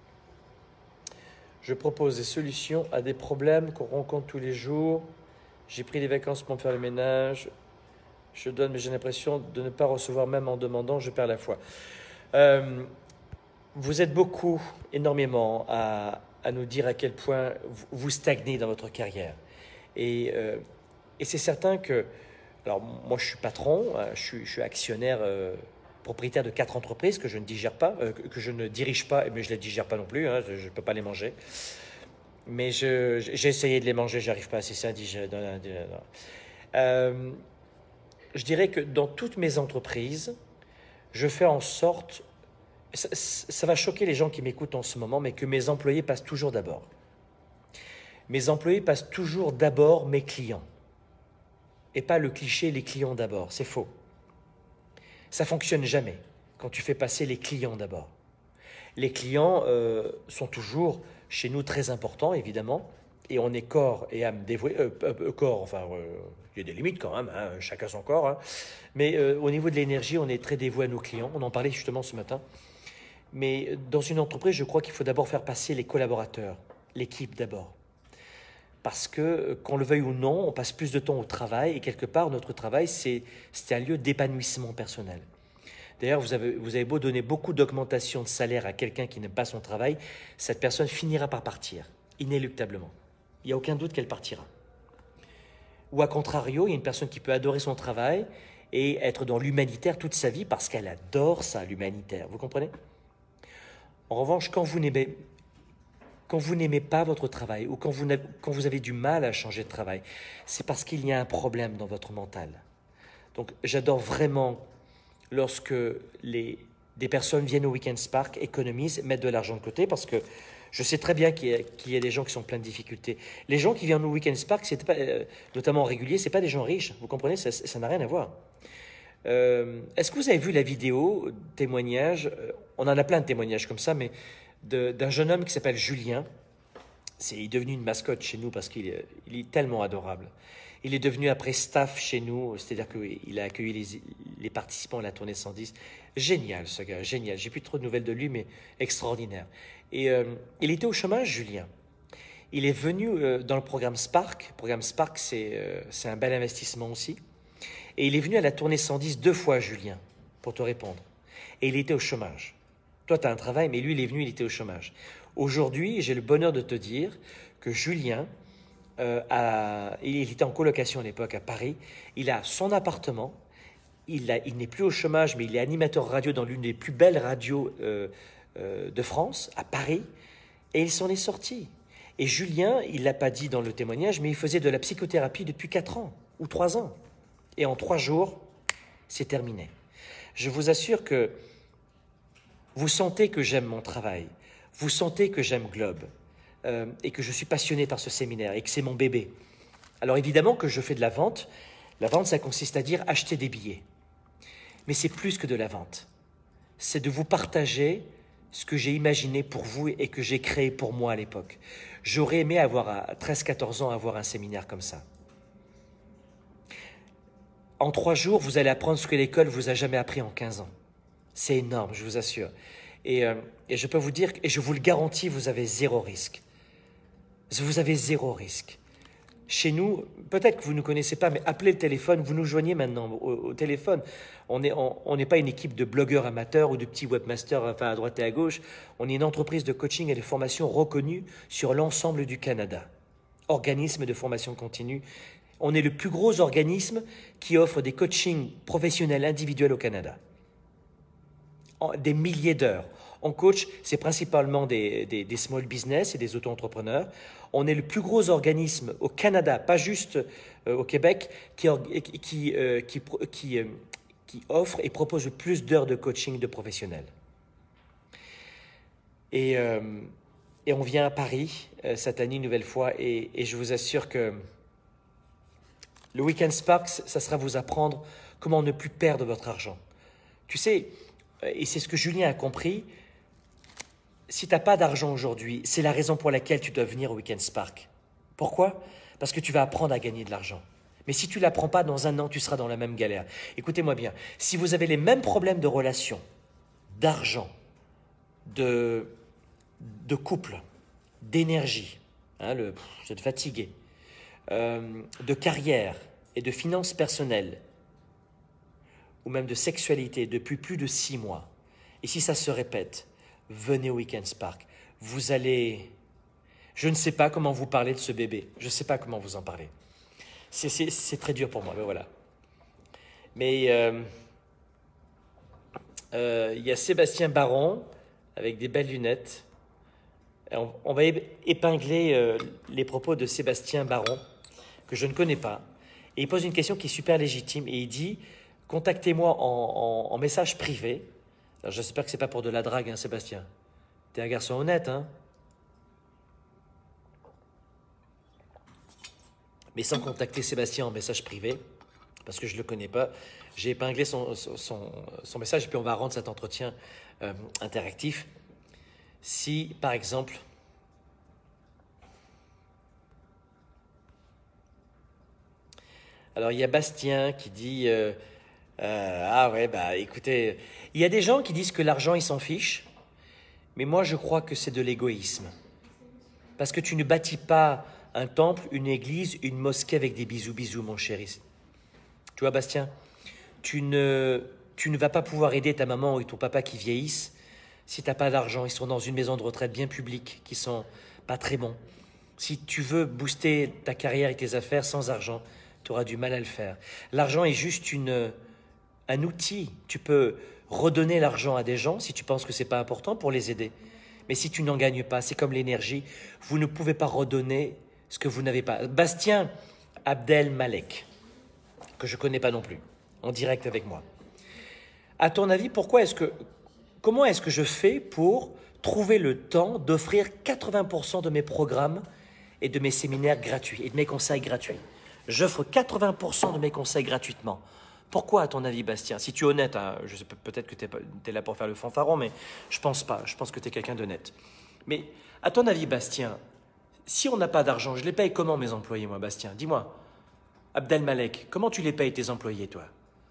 Je propose des solutions à des problèmes qu'on rencontre tous les jours. J'ai pris des vacances pour me faire le ménage. Je donne, mais j'ai l'impression de ne pas recevoir même en demandant, je perds la foi. Euh, vous êtes beaucoup, énormément, à, à nous dire à quel point vous, vous stagnez dans votre carrière. Et, euh, et c'est certain que, alors moi je suis patron, je suis, je suis actionnaire, euh, propriétaire de quatre entreprises que je ne digère pas, euh, que, que je ne dirige pas, mais je ne les digère pas non plus, hein, je ne peux pas les manger. Mais j'ai essayé de les manger, j'arrive pas, c'est ça, digère. Non, non, non. Euh, je dirais que dans toutes mes entreprises, je fais en sorte, ça, ça va choquer les gens qui m'écoutent en ce moment, mais que mes employés passent toujours d'abord. Mes employés passent toujours d'abord mes clients. Et pas le cliché, les clients d'abord, c'est faux. Ça fonctionne jamais quand tu fais passer les clients d'abord. Les clients euh, sont toujours chez nous très importants, évidemment, et on est corps et âme dévoués, euh, euh, corps, enfin, il euh, y a des limites quand même, hein, chacun son corps, hein. Mais euh, au niveau de l'énergie, on est très dévoué à nos clients, on en parlait justement ce matin. Mais dans une entreprise, je crois qu'il faut d'abord faire passer les collaborateurs, l'équipe d'abord. Parce que, qu'on le veuille ou non, on passe plus de temps au travail, et quelque part, notre travail, c'est un lieu d'épanouissement personnel. D'ailleurs, vous avez, vous avez beau donner beaucoup d'augmentation de salaire à quelqu'un qui n'aime pas son travail, cette personne finira par partir, inéluctablement. Il n'y a aucun doute qu'elle partira. Ou à contrario, il y a une personne qui peut adorer son travail et être dans l'humanitaire toute sa vie parce qu'elle adore ça, l'humanitaire. Vous comprenez? En revanche, quand vous n'aimez quand vous n'aimez pas votre travail ou quand vous, quand vous avez du mal à changer de travail, c'est parce qu'il y a un problème dans votre mental. Donc, j'adore vraiment lorsque les, des personnes viennent au Weekend Spark, économisent, mettent de l'argent de côté, parce que je sais très bien qu'il y, qu'il y a des gens qui sont pleins de difficultés. Les gens qui viennent au Weekend Spark, c'est pas, euh, notamment en régulier, ce n'est pas des gens riches, vous comprenez, ça n'a rien à voir. Euh, Est-ce que vous avez vu la vidéo, témoignage, on en a plein de témoignages comme ça, mais d'un jeune homme qui s'appelle Julien. C'est, il est devenu une mascotte chez nous parce qu'il est, il est tellement adorable. Il est devenu après staff chez nous, c'est-à-dire qu'il a accueilli les, les participants à la tournée cent dix. Génial ce gars, génial. J'ai plus trop de nouvelles de lui, mais extraordinaire. Et euh, il était au chômage, Julien. Il est venu euh, dans le programme Spark. Le programme Spark, c'est euh, c'est un bel investissement aussi. Et il est venu à la tournée cent dix deux fois, Julien, pour te répondre. Et il était au chômage. Toi, tu as un travail, mais lui, il est venu, il était au chômage. Aujourd'hui, j'ai le bonheur de te dire que Julien, euh, a, il était en colocation à l'époque à Paris, il a son appartement, il, il n'est plus au chômage, mais il est animateur radio dans l'une des plus belles radios euh, euh, de France, à Paris, et il s'en est sorti. Et Julien, il ne l'a pas dit dans le témoignage, mais il faisait de la psychothérapie depuis quatre ans ou trois ans. Et en trois jours, c'est terminé. Je vous assure que vous sentez que j'aime mon travail, vous sentez que j'aime Globe euh, et que je suis passionné par ce séminaire et que c'est mon bébé. Alors évidemment que je fais de la vente. La vente, ça consiste à dire acheter des billets. Mais c'est plus que de la vente. C'est de vous partager ce que j'ai imaginé pour vous et que j'ai créé pour moi à l'époque. J'aurais aimé avoir à treize quatorze ans avoir un séminaire comme ça. En trois jours, vous allez apprendre ce que l'école vous a jamais appris en quinze ans. C'est énorme, je vous assure. Et, euh, et je peux vous dire, et je vous le garantis, vous avez zéro risque. Vous avez zéro risque. chez nous, peut-être que vous ne connaissez pas, mais appelez le téléphone, vous nous joignez maintenant au, au téléphone. On n'est on, on n'est pas une équipe de blogueurs amateurs ou de petits webmasters enfin, à droite et à gauche. On est une entreprise de coaching et de formation reconnue sur l'ensemble du Canada. Organisme de formation continue. On est le plus gros organisme qui offre des coachings professionnels individuels au Canada. En, des milliers d'heures. On coach, c'est principalement des, des, des small business et des auto-entrepreneurs. On est le plus gros organisme au Canada, pas juste euh, au Québec, qui, qui, euh, qui, qui, euh, qui offre et propose le plus d'heures de coaching de professionnels. Et, euh, et on vient à Paris euh, cette année une nouvelle fois et, et je vous assure que le Weekend Spark, ça sera vous apprendre comment ne plus perdre votre argent. Tu sais, et c'est ce que Julien a compris, si tu n'as pas d'argent aujourd'hui, c'est la raison pour laquelle tu dois venir au Weekend Spark. Pourquoi? Parce que tu vas apprendre à gagner de l'argent. Mais si tu ne l'apprends pas, dans un an, tu seras dans la même galère. Écoutez-moi bien, si vous avez les mêmes problèmes de relation, d'argent, de, de couple, d'énergie, hein, le, vous êtes fatigué, euh, de carrière et de finances personnelles, ou même de sexualité depuis plus de six mois, et si ça se répète, venez au Weekend Spark. Vous allez... Je ne sais pas comment vous parler de ce bébé. Je ne sais pas comment vous en parler. C'est très dur pour moi, mais voilà. Mais euh, euh, il y a Sébastien Baron avec des belles lunettes. On, on va épingler euh, les propos de Sébastien Baron, que je ne connais pas. Et il pose une question qui est super légitime. Et il dit, contactez-moi en, en, en message privé. Alors, j'espère que ce n'est pas pour de la drague, hein, Sébastien. Tu es un garçon honnête, hein? Mais sans contacter Sébastien en message privé, parce que je ne le connais pas. J'ai épinglé son, son, son message et puis on va rendre cet entretien euh, interactif. Si, par exemple, alors il y a Bastien qui dit euh, euh, ah ouais, bah écoutez, il y a des gens qui disent que l'argent, ils s'en fichent, mais moi je crois que c'est de l'égoïsme. Parce que tu ne bâtis pas un temple, une église, une mosquée avec des bisous, bisous, mon chéri. Tu vois, Bastien, tu ne, tu ne vas pas pouvoir aider ta maman ou ton papa qui vieillissent si tu n'as pas d'argent. Ils sont dans une maison de retraite bien publique, qui sont pas très bons. Si tu veux booster ta carrière et tes affaires sans argent, tu auras du mal à le faire. L'argent est juste une, un outil. Tu peux redonner l'argent à des gens si tu penses que ce n'est pas important pour les aider. Mais si tu n'en gagnes pas, c'est comme l'énergie. Vous ne pouvez pas redonner ce que vous n'avez pas. Bastien Abdel Malek, que je ne connais pas non plus, en direct avec moi. À ton avis, pourquoi est-ce que, comment est-ce que je fais pour trouver le temps d'offrir quatre-vingts pour cent de mes programmes et de mes séminaires gratuits et de mes conseils gratuits? J'offre quatre-vingts pour cent de mes conseils gratuitement. Pourquoi, à ton avis, Bastien? Si tu es honnête, hein, je sais peut-être que tu es là pour faire le fanfaron, mais je ne pense pas. Je pense que tu es quelqu'un d'honnête. Mais à ton avis, Bastien, si on n'a pas d'argent, je les paye comment mes employés, moi, Bastien? Dis-moi, Abdel Malek, comment tu les payes tes employés, toi?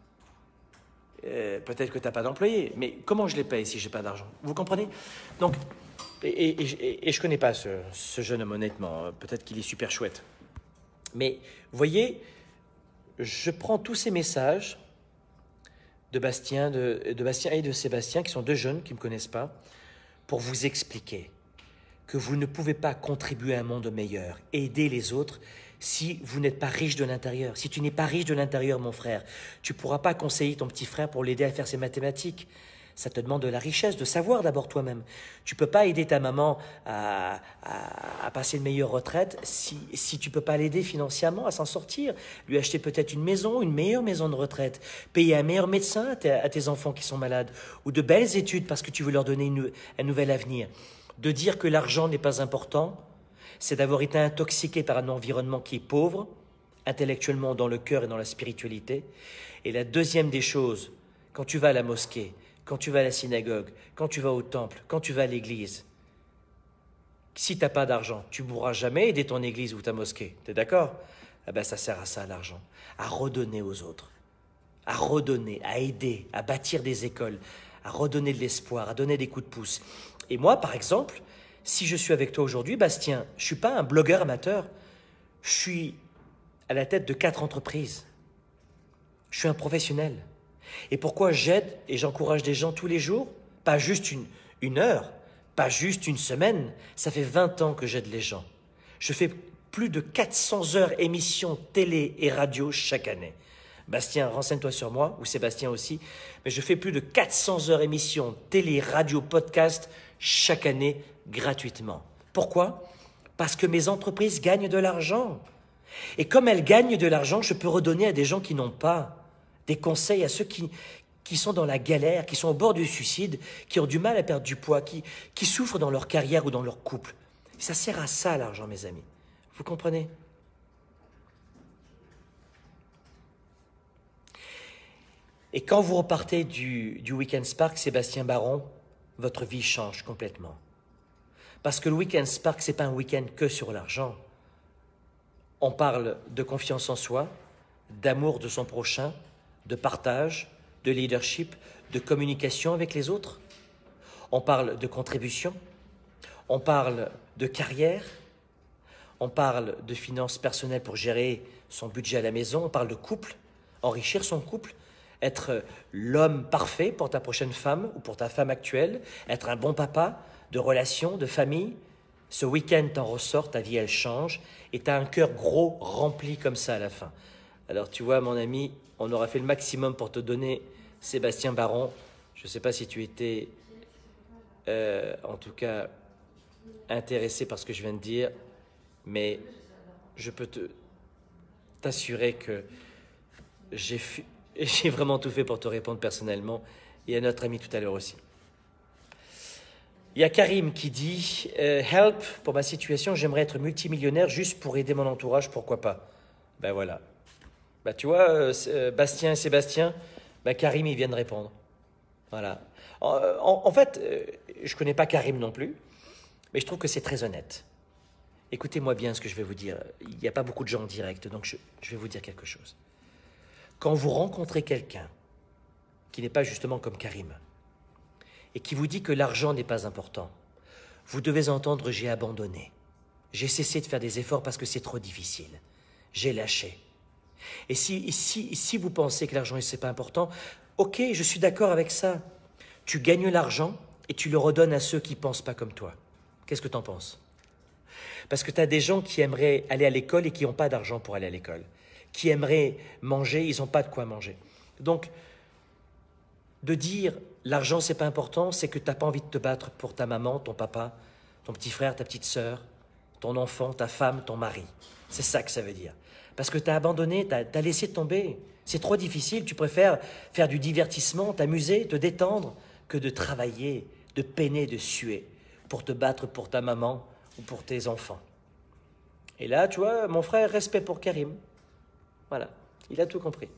euh, Peut-être que tu n'as pas d'employés, mais comment je les paye si je n'ai pas d'argent? Vous comprenez? Donc, et, et, et, et je ne connais pas ce, ce jeune homme, honnêtement. Peut-être qu'il est super chouette. Mais, vous voyez, je prends tous ces messages de Bastien, de, de Bastien et de Sébastien, qui sont deux jeunes qui ne me connaissent pas, pour vous expliquer que vous ne pouvez pas contribuer à un monde meilleur, aider les autres, si vous n'êtes pas riche de l'intérieur. Si tu n'es pas riche de l'intérieur, mon frère, tu ne pourras pas conseiller ton petit frère pour l'aider à faire ses mathématiques. Ça te demande de la richesse, de savoir d'abord toi-même. Tu ne peux pas aider ta maman à, à, à passer une meilleure retraite si, si tu ne peux pas l'aider financièrement à s'en sortir. Lui acheter peut-être une maison, une meilleure maison de retraite, payer un meilleur médecin à tes, à tes enfants qui sont malades, ou de belles études parce que tu veux leur donner une, un nouvel avenir. De dire que l'argent n'est pas important, c'est d'avoir été intoxiqué par un environnement qui est pauvre, intellectuellement dans le cœur et dans la spiritualité. Et la deuxième des choses, quand tu vas à la mosquée, quand tu vas à la synagogue, quand tu vas au temple, quand tu vas à l'église, si tu n'as pas d'argent, tu ne pourras jamais aider ton église ou ta mosquée. Tu es d'accord? Eh ben, ça sert à ça, l'argent. À redonner aux autres. À redonner, à aider, à bâtir des écoles, à redonner de l'espoir, à donner des coups de pouce. Et moi, par exemple, si je suis avec toi aujourd'hui, Bastien, je ne suis pas un blogueur amateur. Je suis à la tête de quatre entreprises. Je suis un professionnel. Et pourquoi j'aide et j'encourage des gens tous les jours? Pas juste une, une heure, pas juste une semaine. Ça fait vingt ans que j'aide les gens. Je fais plus de quatre cents heures émissions télé et radio chaque année. Bastien, renseigne-toi sur moi, ou Sébastien aussi, mais je fais plus de quatre cents heures émissions télé, radio, podcast chaque année gratuitement. Pourquoi? Parce que mes entreprises gagnent de l'argent. Et comme elles gagnent de l'argent, je peux redonner à des gens qui n'ont pas, des conseils à ceux qui, qui sont dans la galère, qui sont au bord du suicide, qui ont du mal à perdre du poids, qui, qui souffrent dans leur carrière ou dans leur couple. Ça sert à ça l'argent, mes amis. Vous comprenez? Et quand vous repartez du, du Weekend Spark, Sébastien Baron, votre vie change complètement. Parce que le Weekend Spark, ce n'est pas un week-end que sur l'argent. On parle de confiance en soi, d'amour de son prochain, de partage, de leadership, de communication avec les autres. On parle de contribution, on parle de carrière, on parle de finances personnelles pour gérer son budget à la maison, on parle de couple, enrichir son couple, être l'homme parfait pour ta prochaine femme ou pour ta femme actuelle, être un bon papa, de relations, de famille. Ce week-end t'en ressort, ta vie elle change et tu as un cœur gros rempli comme ça à la fin. Alors tu vois mon ami, on aura fait le maximum pour te donner Sébastien Baron. Je ne sais pas si tu étais euh, en tout cas intéressé par ce que je viens de dire, mais je peux te t'assurer que j'ai j'ai vraiment tout fait pour te répondre personnellement et à notre ami tout à l'heure aussi. Il y a Karim qui dit euh, « Help, pour ma situation, j'aimerais être multimillionnaire juste pour aider mon entourage, pourquoi pas ?» Ben voilà. Ben tu vois, euh, Bastien et Sébastien, ben Karim, il vient de répondre. Voilà. En, en, en fait, euh, je ne connais pas Karim non plus, mais je trouve que c'est très honnête. Écoutez-moi bien ce que je vais vous dire. Il n'y a pas beaucoup de gens en direct, donc je, je vais vous dire quelque chose. Quand vous rencontrez quelqu'un qui n'est pas justement comme Karim et qui vous dit que l'argent n'est pas important, vous devez entendre « j'ai abandonné, j'ai cessé de faire des efforts parce que c'est trop difficile, j'ai lâché ». Et si, si, si vous pensez que l'argent n'est pas important, ok, je suis d'accord avec ça. Tu gagnes l'argent et tu le redonnes à ceux qui ne pensent pas comme toi. Qu'est-ce que tu en penses? Parce que tu as des gens qui aimeraient aller à l'école et qui n'ont pas d'argent pour aller à l'école, qui aimeraient manger, ils n'ont pas de quoi manger. Donc, de dire l'argent c'est pas important, c'est que tu n'as pas envie de te battre pour ta maman, ton papa, ton petit frère, ta petite sœur, ton enfant, ta femme, ton mari. C'est ça que ça veut dire. Parce que tu as abandonné, tu as, t'as laissé tomber. C'est trop difficile, tu préfères faire du divertissement, t'amuser, te détendre, que de travailler, de peiner, de suer, pour te battre pour ta maman ou pour tes enfants. Et là, tu vois, mon frère, respect pour Karim. Voilà, il a tout compris.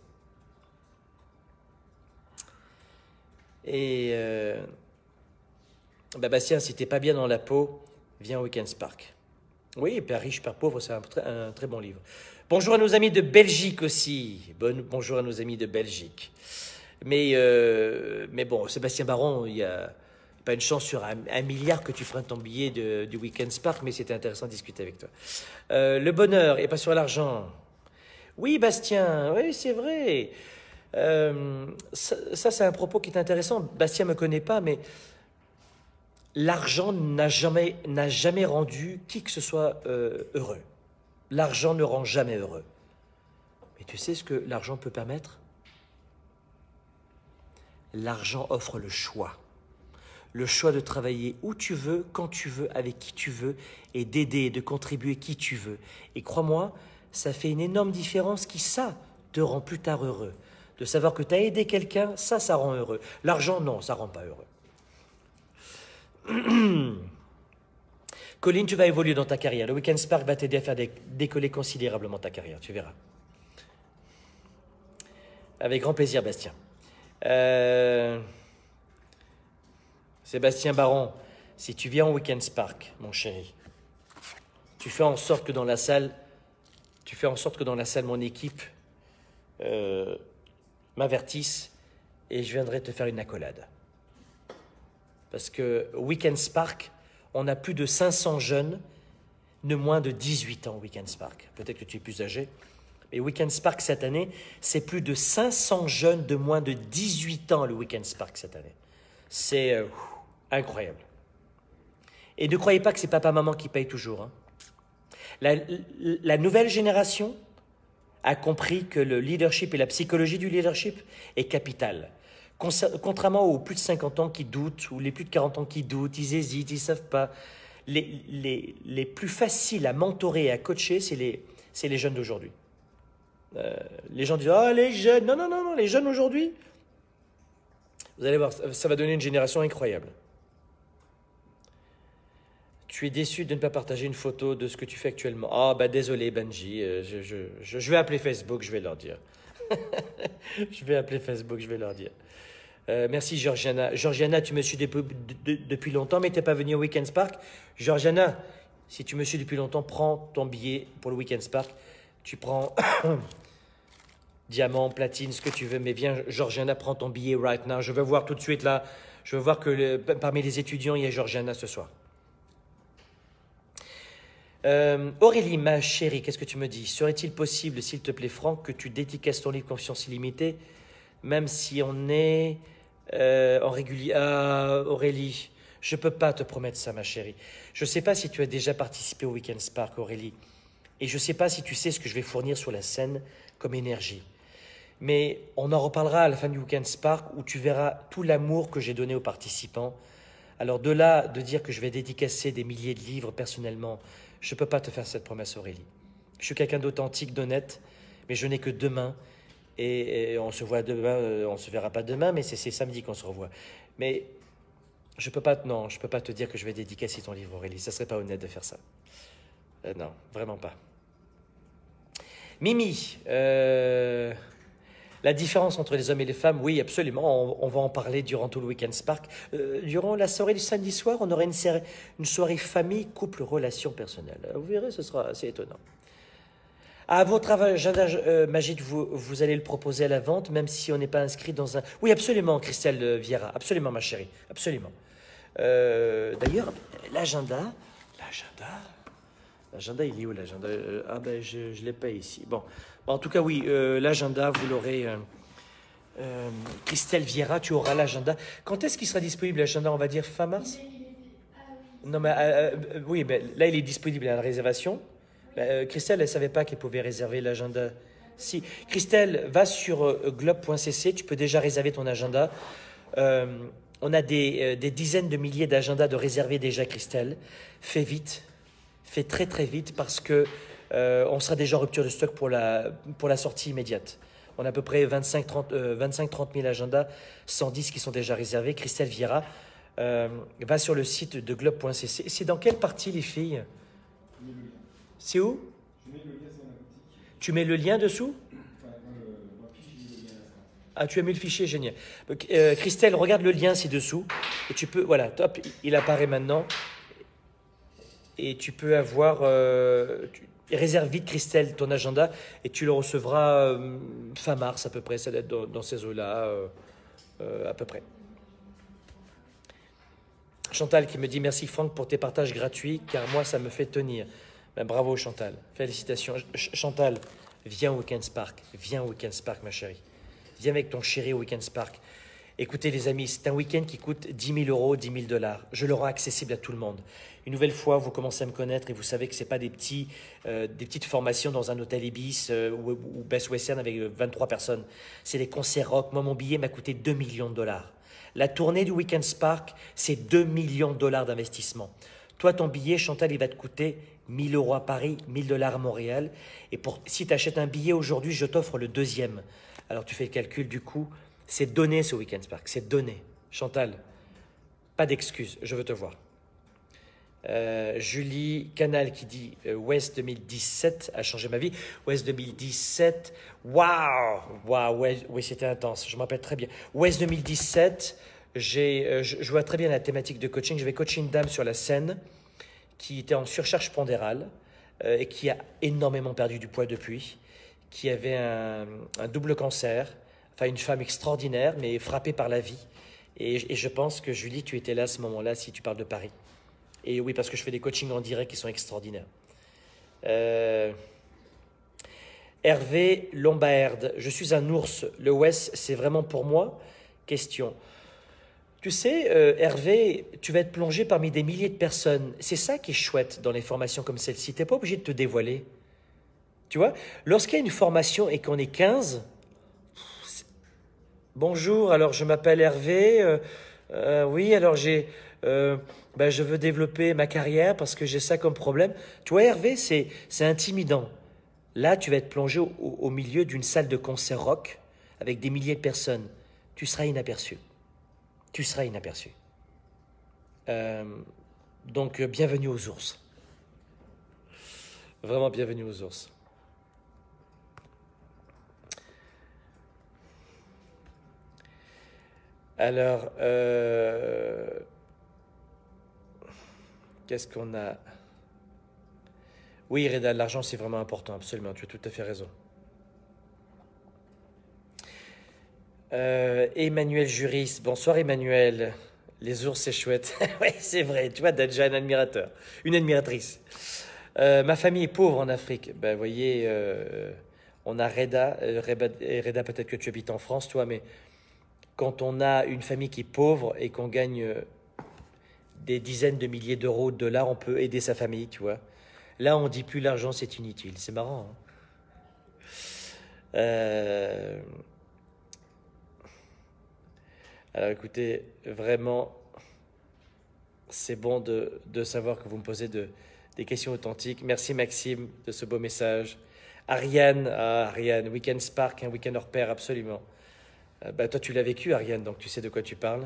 Et euh, bah Bastien, si t'es pas bien dans la peau, viens au Weekend Spark. Oui, Père riche, Père pauvre, c'est un, un très bon livre. Bonjour à nos amis de Belgique aussi. Bonne, bonjour à nos amis de Belgique. Mais, euh, mais bon, Sébastien Baron, il n'y a pas une chance sur un, un milliard que tu prennes ton billet de, du Weekend Spark, mais c'était intéressant de discuter avec toi. Euh, le bonheur et pas sur l'argent. Oui, Bastien, oui, c'est vrai. Euh, ça, ça c'est un propos qui est intéressant. Bastien ne me connaît pas, mais l'argent n'a jamais, n'a jamais rendu qui que ce soit euh, heureux. L'argent ne rend jamais heureux. Mais tu sais ce que l'argent peut permettre? L'argent offre le choix. Le choix de travailler où tu veux, quand tu veux, avec qui tu veux, et d'aider, de contribuer qui tu veux. Et crois-moi, ça fait une énorme différence qui, ça, te rend plus tard heureux. De savoir que tu as aidé quelqu'un, ça, ça rend heureux. L'argent, non, ça ne rend pas heureux. Colline, tu vas évoluer dans ta carrière. Le Weekend Spark va t'aider à faire décoller considérablement ta carrière, tu verras. Avec grand plaisir, Bastien. Euh... Sébastien Baron, si tu viens au Weekend Spark, mon chéri, tu fais en sorte que dans la salle, tu fais en sorte que dans la salle, mon équipe euh, m'avertisse et je viendrai te faire une accolade. Parce que Weekend Spark, on a plus de cinq cents jeunes de moins de dix-huit ans au Weekend Spark. Peut-être que tu es plus âgé, Et Weekend Spark cette année, c'est plus de cinq cents jeunes de moins de dix-huit ans le Weekend Spark cette année. C'est euh, incroyable. Et ne croyez pas que c'est papa-maman qui paye toujours. Hein. La, la nouvelle génération a compris que le leadership et la psychologie du leadership est capitale. Contrairement aux plus de cinquante ans qui doutent, ou les plus de quarante ans qui doutent, ils hésitent, ils ne savent pas. Les, les, les plus faciles à mentorer et à coacher, c'est les, c'est les jeunes d'aujourd'hui. Euh, les gens disent « Ah, les jeunes !» Non, non, non, non, les jeunes aujourd'hui, vous allez voir, ça va donner une génération incroyable. Tu es déçu de ne pas partager une photo de ce que tu fais actuellement. Ah, bah désolé Benji, euh, je, je, je, je vais appeler Facebook, je vais leur dire. je vais appeler Facebook, je vais leur dire. Euh, merci Georgiana. Georgiana, tu me suis depuis, de, depuis longtemps, mais tu n'es pas venue au Weekend Spark. Georgiana, si tu me suis depuis longtemps, prends ton billet pour le Weekend Spark. Tu prends diamant, platine, ce que tu veux, mais viens, Georgiana, prends ton billet right now. Je veux voir tout de suite là, je veux voir que le, parmi les étudiants, il y a Georgiana ce soir. Euh, Aurélie, ma chérie, qu'est-ce que tu me dis? Serait-il possible, s'il te plaît, Franck, que tu dédicaces ton livre Confiance illimitée, même si on est euh, en régulier? Ah, Aurélie, je ne peux pas te promettre ça, ma chérie. Je ne sais pas si tu as déjà participé au Weekend Spark, Aurélie, et je ne sais pas si tu sais ce que je vais fournir sur la scène comme énergie. Mais on en reparlera à la fin du Weekend Spark, où tu verras tout l'amour que j'ai donné aux participants. Alors de là, de dire que je vais dédicacer des milliers de livres personnellement, je ne peux pas te faire cette promesse, Aurélie. Je suis quelqu'un d'authentique, d'honnête, mais je n'ai que demain. Et, et on se voit demain, euh, on se verra pas demain, mais c'est samedi qu'on se revoit. Mais je peux pas, non, je peux pas te dire que je vais dédicacer ton livre, Aurélie. Ça serait pas honnête de faire ça. Euh, non, vraiment pas. Mimi, euh, la différence entre les hommes et les femmes, oui, absolument. On, on va en parler durant tout le Weekend Spark. Euh, durant la soirée du samedi soir, on aura une, une soirée famille, couple, relations personnelles. Vous verrez, ce sera assez étonnant. À votre agenda, euh, Magid, vous, vous allez le proposer à la vente, même si on n'est pas inscrit dans un... Oui, absolument, Christelle Vieira. Absolument, ma chérie. Absolument. Euh, D'ailleurs, l'agenda... L'agenda... L'agenda, il est où l'agenda? euh, Ah ben, je ne l'ai pas ici. Bon. bon, en tout cas, oui, euh, l'agenda, vous l'aurez... Euh, euh, Christelle Vieira, tu auras l'agenda. Quand est-ce qu'il sera disponible, l'agenda? On va dire fin mars? Non, mais euh, euh, oui, mais là, il est disponible à la réservation. Euh, Christelle, elle ne savait pas qu'elle pouvait réserver l'agenda. Si. Christelle, va sur euh, globe point c c, tu peux déjà réserver ton agenda. Euh, on a des, euh, des dizaines de milliers d'agendas de réserver déjà, Christelle. Fais vite. Fait très très vite parce que euh, on sera déjà en rupture de stock pour la, pour la sortie immédiate. On a à peu près vingt-cinq à trente mille agendas, cent dix qui sont déjà réservés. Christelle Vieira euh, va sur le site de globe point c c. C'est dans quelle partie, les filles? C'est où? Je mets le lien sur la boutique. Tu mets le lien dessous? Enfin, euh, ma fiche, j'ai mis le lien là. Ah, tu as mis le fichier, génial. Euh, Christelle, regarde le lien ci-dessous. Et tu peux, voilà, top, il apparaît maintenant. Et tu peux avoir, euh, tu, réserve vite Christelle ton agenda et tu le recevras euh, fin mars à peu près, ça doit être dans, dans ces eaux-là euh, euh, à peu près. Chantal qui me dit merci Franck pour tes partages gratuits car moi ça me fait tenir. Ben, bravo Chantal, félicitations. Ch Chantal, viens au Weekend Spark, viens au Weekend Spark ma chérie. Viens avec ton chéri au Weekend Spark. Écoutez les amis, c'est un week-end qui coûte dix mille euros, dix mille dollars. Je le rends accessible à tout le monde. Une nouvelle fois, vous commencez à me connaître et vous savez que ce n'est pas des, petits, euh, des petites formations dans un hôtel Ibis euh, ou, ou Best Western avec vingt-trois personnes. C'est des concerts rock. Moi, mon billet m'a coûté deux millions de dollars. La tournée du Weekend Spark, c'est deux millions de dollars d'investissement. Toi, ton billet, Chantal, il va te coûter mille euros à Paris, mille dollars à Montréal. Et pour, si tu achètes un billet aujourd'hui, je t'offre le deuxième. Alors, tu fais le calcul du coup. C'est donné ce Weekend Spark, c'est donné. Chantal, pas d'excuses, je veux te voir. Euh, Julie Canal qui dit euh, West deux mille dix-sept a changé ma vie. West deux mille dix-sept, waouh, waouh, oui c'était intense, je me rappelle très bien. West deux mille dix-sept, j'ai, euh, je, je vois très bien la thématique de coaching. Je vais coacher une dame sur la scène qui était en surcharge pondérale euh, et qui a énormément perdu du poids depuis, qui avait un, un double cancer. Enfin, une femme extraordinaire, mais frappée par la vie. Et, et je pense que Julie, tu étais là à ce moment-là, si tu parles de Paris. Et oui, parce que je fais des coachings en direct qui sont extraordinaires. Euh, Hervé Lombaerd, je suis un ours. Le West, c'est vraiment pour moi? Question. Tu sais, euh, Hervé, tu vas être plongé parmi des milliers de personnes. C'est ça qui est chouette dans les formations comme celle-ci. Tu n'es pas obligé de te dévoiler. Tu vois, lorsqu'il y a une formation et qu'on est quinze, bonjour, alors je m'appelle Hervé, euh, euh, oui, alors j'ai, euh, ben, je veux développer ma carrière parce que j'ai ça comme problème. Tu vois, Hervé, c'est c'est intimidant. Là, tu vas être plongé au, au milieu d'une salle de concert rock avec des milliers de personnes. Tu seras inaperçu. Tu seras inaperçu. Euh, donc, bienvenue aux ours. Vraiment bienvenue aux ours. Alors, euh, qu'est-ce qu'on a? Oui, Reda, l'argent, c'est vraiment important, absolument, tu as tout à fait raison. Euh, Emmanuel Juris, bonsoir Emmanuel. Les ours, c'est chouette. Oui, c'est vrai, tu vois, t'as déjà un admirateur, une admiratrice. Euh, ma famille est pauvre en Afrique. Ben, vous voyez, euh, on a Reda, euh, Reda, Reda peut-être que tu habites en France, toi, mais quand on a une famille qui est pauvre et qu'on gagne des dizaines de milliers d'euros, de dollars, on peut aider sa famille, tu vois. Là, on dit plus l'argent, c'est inutile. C'est marrant. Hein. euh... Alors, écoutez, vraiment, c'est bon de, de savoir que vous me posez de, des questions authentiques. Merci, Maxime, de ce beau message. Ariane, ah, Ariane, Weekend Spark, un week-end hors pair, absolument. Euh, bah, toi, tu l'as vécu, Ariane, donc tu sais de quoi tu parles.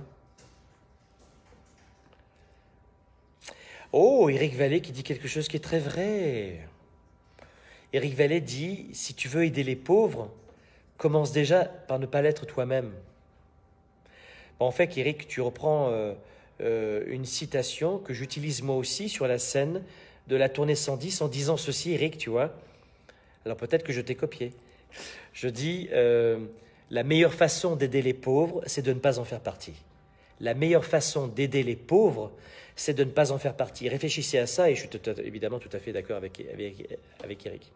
Oh, Éric Vallée qui dit quelque chose qui est très vrai. Éric Vallée dit, si tu veux aider les pauvres, commence déjà par ne pas l'être toi-même. Bon, en fait, Éric, tu reprends euh, euh, une citation que j'utilise moi aussi sur la scène de la tournée cent dix en disant ceci, Éric, tu vois. Alors peut-être que je t'ai copié. Je dis, euh, la meilleure façon d'aider les pauvres, c'est de ne pas en faire partie. La meilleure façon d'aider les pauvres, c'est de ne pas en faire partie. Réfléchissez à ça et je suis tout, évidemment tout à fait d'accord avec, avec, avec Eric.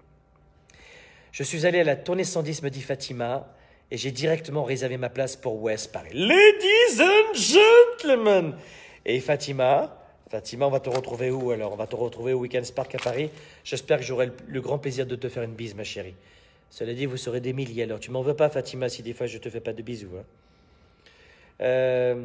Je suis allé à la tournée cent dix, me dit Fatima, et j'ai directement réservé ma place pour West Paris. Ladies and gentlemen! Et Fatima, Fatima, on va te retrouver où alors? On va te retrouver au Weekend Spark à Paris. J'espère que j'aurai le, le grand plaisir de te faire une bise, ma chérie. Cela dit, vous serez des milliers. Alors, tu m'en veux pas, Fatima, si des fois je te fais pas de bisous. Hein. Euh...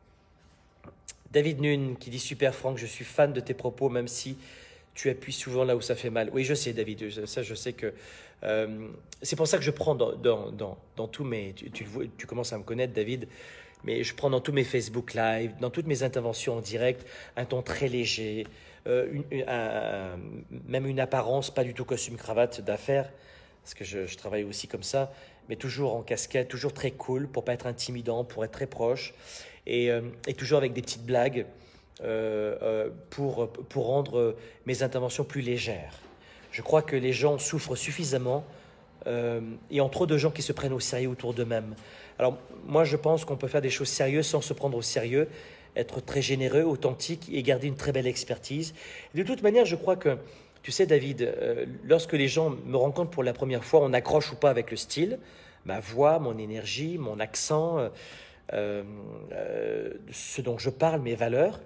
David Nune qui dit « Super Franck, je suis fan de tes propos, même si tu appuies souvent là où ça fait mal. » Oui, je sais, David, ça je sais que... Euh, c'est pour ça que je prends dans, dans, dans, dans tous mes... Tu, tu, tu commences à me connaître, David, mais je prends dans tous mes Facebook Live, dans toutes mes interventions en direct, un ton très léger, euh, une, une, un, même une apparence, pas du tout costume-cravate d'affaires, parce que je, je travaille aussi comme ça, mais toujours en casquette, toujours très cool, pour pas être intimidant, pour être très proche. Et, euh, et toujours avec des petites blagues euh, euh, pour, pour rendre mes interventions plus légères. Je crois que les gens souffrent suffisamment euh, et ont trop de gens qui se prennent au sérieux autour d'eux-mêmes. Alors moi je pense qu'on peut faire des choses sérieuses sans se prendre au sérieux, être très généreux, authentique et garder une très belle expertise. Et de toute manière, je crois que, tu sais David, euh, lorsque les gens me rencontrent pour la première fois, on accroche ou pas avec le style, ma voix, mon énergie, mon accent... Euh, Euh, euh, ce dont je parle, mes valeurs,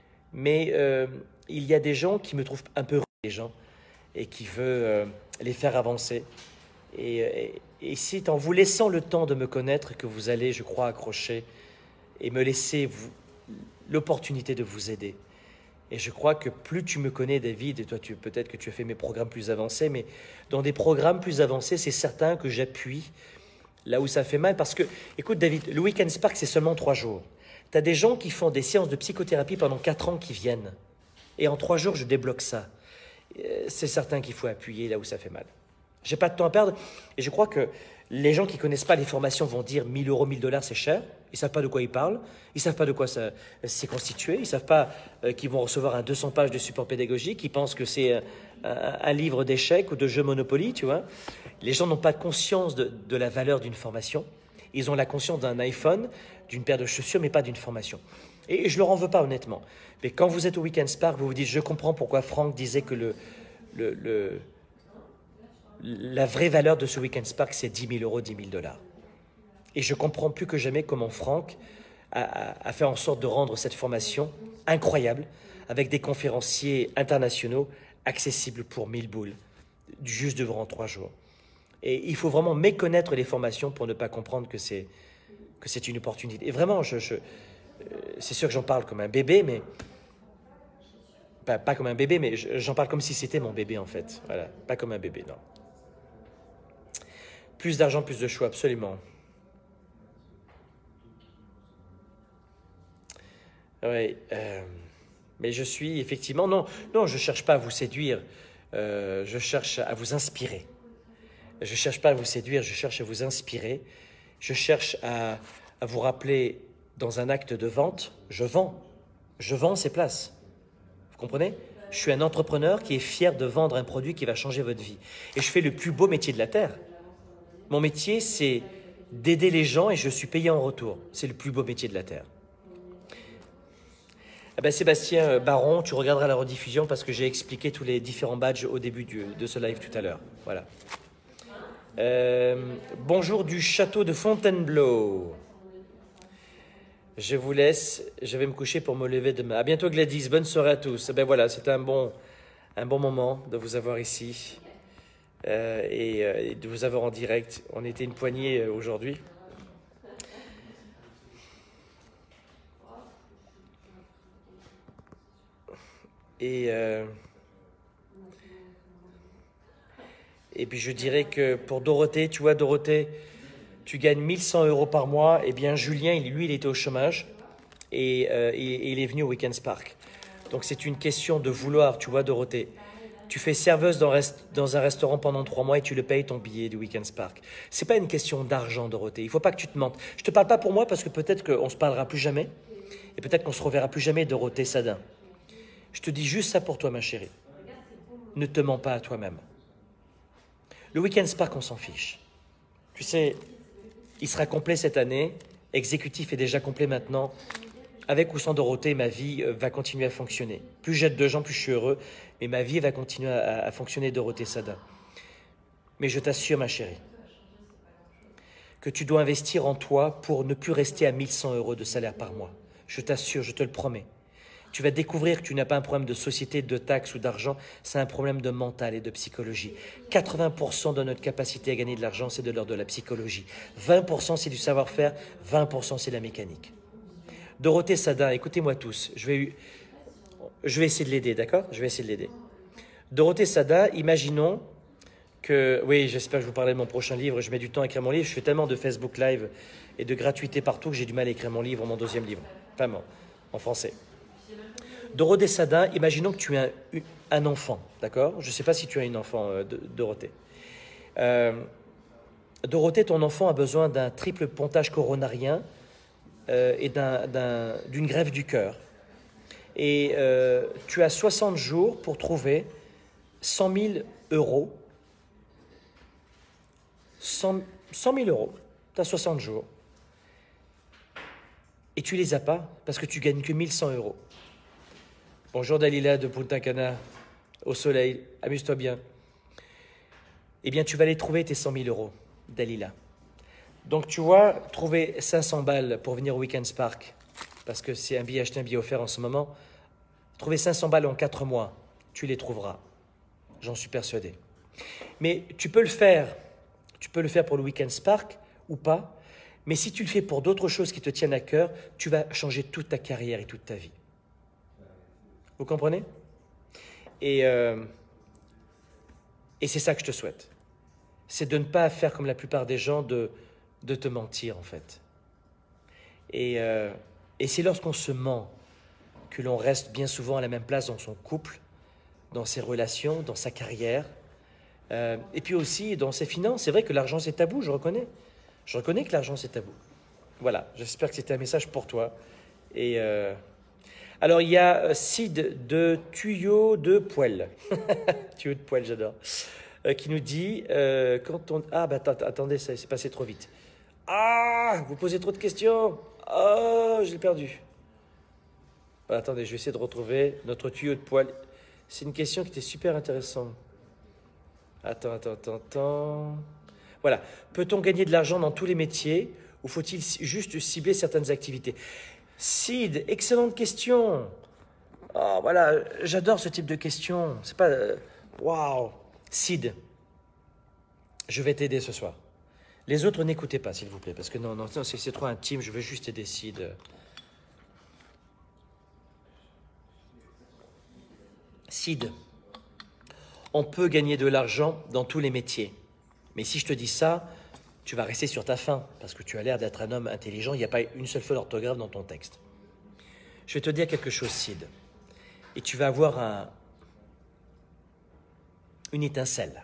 mais euh, il y a des gens qui me trouvent un peu rude, les gens, et qui veulent euh, les faire avancer. Et, et, et c'est en vous laissant le temps de me connaître que vous allez, je crois, accrocher et me laisser l'opportunité de vous aider. Et je crois que plus tu me connais, David, et toi, tu, peut-être que tu as fait mes programmes plus avancés, mais dans des programmes plus avancés, c'est certain que j'appuie là où ça fait mal, parce que, écoute David, le Weekend Spark, c'est seulement trois jours. Tu as des gens qui font des séances de psychothérapie pendant quatre ans qui viennent. Et en trois jours, je débloque ça. C'est certain qu'il faut appuyer là où ça fait mal. J'ai pas de temps à perdre. Et je crois que les gens qui connaissent pas les formations vont dire mille euros, mille dollars, c'est cher. Ils savent pas de quoi ils parlent. Ils savent pas de quoi ça c'est constitué. Ils savent pas euh, qu'ils vont recevoir un deux cents pages de support pédagogique. Ils pensent que c'est un, un, un livre d'échecs ou de jeux Monopoly, tu vois. Les gens n'ont pas conscience de, de la valeur d'une formation. Ils ont la conscience d'un iPhone, d'une paire de chaussures, mais pas d'une formation. Et je leur en veux pas, honnêtement. Mais quand vous êtes au Weekend Spark, vous vous dites, je comprends pourquoi Franck disait que le... le, le la vraie valeur de ce Weekend Spark, c'est dix mille euros, dix mille dollars. Et je comprends plus que jamais comment Franck a, a, a fait en sorte de rendre cette formation incroyable, avec des conférenciers internationaux accessibles pour mille boules, juste devant trois jours. Et il faut vraiment méconnaître les formations pour ne pas comprendre que c'est que c'est une opportunité. Et vraiment, je, je, c'est sûr que j'en parle comme un bébé, mais pas, pas comme un bébé, mais j'en parle comme si c'était mon bébé en fait. Voilà, pas comme un bébé, non. Plus d'argent, plus de choix, absolument. Oui, euh, mais je suis effectivement... Non, non, je ne cherche pas à vous séduire, euh, je cherche à vous inspirer. Je ne cherche pas à vous séduire, je cherche à vous inspirer. Je cherche à, à vous rappeler, dans un acte de vente, je vends. Je vends ces places. Vous comprenez? Je suis un entrepreneur qui est fier de vendre un produit qui va changer votre vie. Et je fais le plus beau métier de la Terre. Mon métier, c'est d'aider les gens et je suis payé en retour. C'est le plus beau métier de la Terre. Eh ben, Sébastien Baron, tu regarderas la rediffusion parce que j'ai expliqué tous les différents badges au début du, de ce live tout à l'heure. Voilà. Euh, bonjour du château de Fontainebleau. Je vous laisse, je vais me coucher pour me lever demain. À bientôt Gladys, bonne soirée à tous. Ben voilà, c'était un bon, un bon moment de vous avoir ici euh, et, euh, et de vous avoir en direct. On était une poignée euh, aujourd'hui. Et, euh, et puis je dirais que pour Dorothée, tu vois Dorothée, tu gagnes mille cent euros par mois. Eh bien Julien, lui, il était au chômage et, euh, et, et il est venu au Weekend Spark. Donc c'est une question de vouloir, tu vois Dorothée. Tu fais serveuse dans, rest, dans un restaurant pendant trois mois et tu le payes ton billet du Weekend Spark. C'est pas une question d'argent Dorothée, il ne faut pas que tu te mentes. Je te parle pas pour moi parce que peut-être qu'on se parlera plus jamais et peut-être qu'on se reverra plus jamais Dorothée Sadin. Je te dis juste ça pour toi, ma chérie. Ne te mens pas à toi-même. Le Weekend Spark, on s'en fiche. Tu sais, il sera complet cette année. Exécutif est déjà complet maintenant. Avec ou sans Dorothée, ma vie va continuer à fonctionner. Plus j'aide de gens, plus je suis heureux. Mais ma vie va continuer à, à fonctionner, Dorothée Sadin. Mais je t'assure, ma chérie, que tu dois investir en toi pour ne plus rester à mille cent euros de salaire par mois. Je t'assure, je te le promets. Tu vas découvrir que tu n'as pas un problème de société, de taxes ou d'argent, c'est un problème de mental et de psychologie. quatre-vingts pour cent de notre capacité à gagner de l'argent, c'est de l'ordre de la psychologie. vingt pour cent, c'est du savoir-faire, vingt pour cent, c'est la mécanique. Dorothée Sadin, écoutez-moi tous, je vais, je vais essayer de l'aider, d'accord? Je vais essayer de l'aider. Dorothée Sadin, imaginons que... Oui, j'espère que je vous parlerai de mon prochain livre, je mets du temps à écrire mon livre, je fais tellement de Facebook Live et de gratuité partout que j'ai du mal à écrire mon livre, mon deuxième livre, vraiment, en français. Dorothée Sadin, imaginons que tu as un, un enfant, d'accord? Je ne sais pas si tu as une enfant, euh, de, Dorothée. Euh, Dorothée, ton enfant a besoin d'un triple pontage coronarien euh, et d'un, d'un, d'une greffe du cœur. Et euh, tu as soixante jours pour trouver cent mille euros. cent mille euros. Tu as soixante jours. Et tu ne les as pas parce que tu gagnes que mille cent euros. Bonjour Dalila de Punta Cana, au soleil, amuse-toi bien. Eh bien, tu vas aller trouver tes cent mille euros, Dalila. Donc, tu vois, trouver cinq cents balles pour venir au Weekend Spark, parce que c'est un billet acheté, un billet offert en ce moment, trouver cinq cents balles en quatre mois, tu les trouveras. J'en suis persuadé. Mais tu peux le faire, tu peux le faire pour le Weekend Spark ou pas, mais si tu le fais pour d'autres choses qui te tiennent à cœur, tu vas changer toute ta carrière et toute ta vie. Vous comprenez? Et, euh, et c'est ça que je te souhaite. C'est de ne pas faire comme la plupart des gens, de, de te mentir en fait. Et, euh, et c'est lorsqu'on se ment que l'on reste bien souvent à la même place dans son couple, dans ses relations, dans sa carrière, euh, et puis aussi dans ses finances. C'est vrai que l'argent c'est tabou, je reconnais. Je reconnais que l'argent c'est tabou. Voilà, j'espère que c'était un message pour toi. Et... Euh, Alors, il y a Sid de Tuyau de Poêle, Tuyau de Poêle, j'adore, euh, qui nous dit, euh, quand on... Ah, bah attendez, ça s'est passé trop vite. Ah, vous posez trop de questions. Ah, oh, je l'ai perdu. Bah, attendez, je vais essayer de retrouver notre Tuyau de Poêle. C'est une question qui était super intéressante. Attends, attends, attends, attends. Voilà. Peut-on gagner de l'argent dans tous les métiers ou faut-il juste cibler certaines activités? Sid, excellente question. Oh, voilà, j'adore ce type de questions. C'est pas... Waouh. Wow. Sid, je vais t'aider ce soir. Les autres, n'écoutez pas, s'il vous plaît, parce que non, non, non c'est trop intime, je veux juste aider Sid. Sid, on peut gagner de l'argent dans tous les métiers. Mais si je te dis ça, tu vas rester sur ta faim, parce que tu as l'air d'être un homme intelligent, il n'y a pas une seule fois d'orthographe dans ton texte. Je vais te dire quelque chose, Sid, et tu vas avoir un, une étincelle.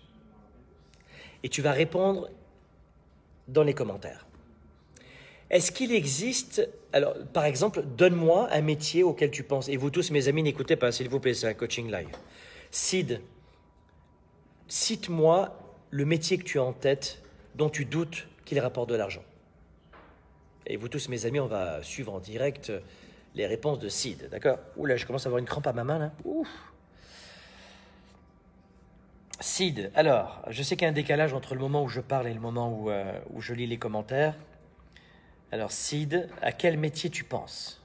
Et tu vas répondre dans les commentaires. Est-ce qu'il existe, alors par exemple, donne-moi un métier auquel tu penses, et vous tous mes amis, n'écoutez pas, s'il vous plaît, c'est un coaching live. Sid, cite-moi le métier que tu as en tête, dont tu doutes qu'il rapporte de l'argent. Et vous tous mes amis, on va suivre en direct les réponses de Sid, d'accord? Ouh là, je commence à avoir une crampe à ma main, là. Ouf. Sid, alors, je sais qu'il y a un décalage entre le moment où je parle et le moment où, euh, où je lis les commentaires. Alors, Sid, à quel métier tu penses?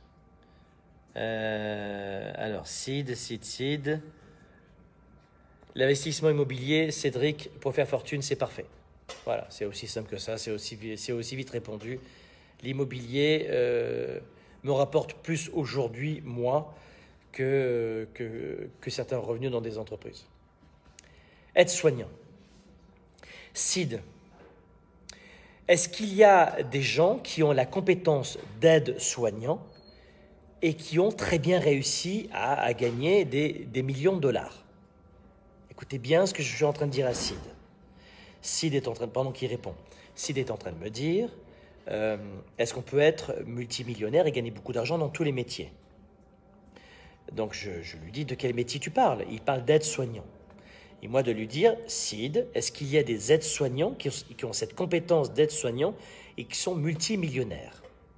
euh, Alors, Sid, Sid, Sid. L'investissement immobilier, Cédric, pour faire fortune, c'est parfait. Voilà, c'est aussi simple que ça, c'est aussi, c'est aussi vite répondu. L'immobilier euh, me rapporte plus aujourd'hui, moi, que, que, que certains revenus dans des entreprises. Aide-soignant. Sid, est-ce qu'il y a des gens qui ont la compétence d'aide-soignant et qui ont très bien réussi à, à gagner des, des millions de dollars? Écoutez bien ce que je suis en train de dire à Sid. Sid est en train de, pendant qu'il répond, Sid est en train de me dire, euh, est-ce qu'on peut être multimillionnaire et gagner beaucoup d'argent dans tous les métiers? Donc je, je lui dis de quel métier tu parles. Il parle d'aide-soignant. Et moi de lui dire, Sid, est-ce qu'il y a des aides-soignants qui, qui ont cette compétence d'aide-soignant et qui sont multimillionnaires?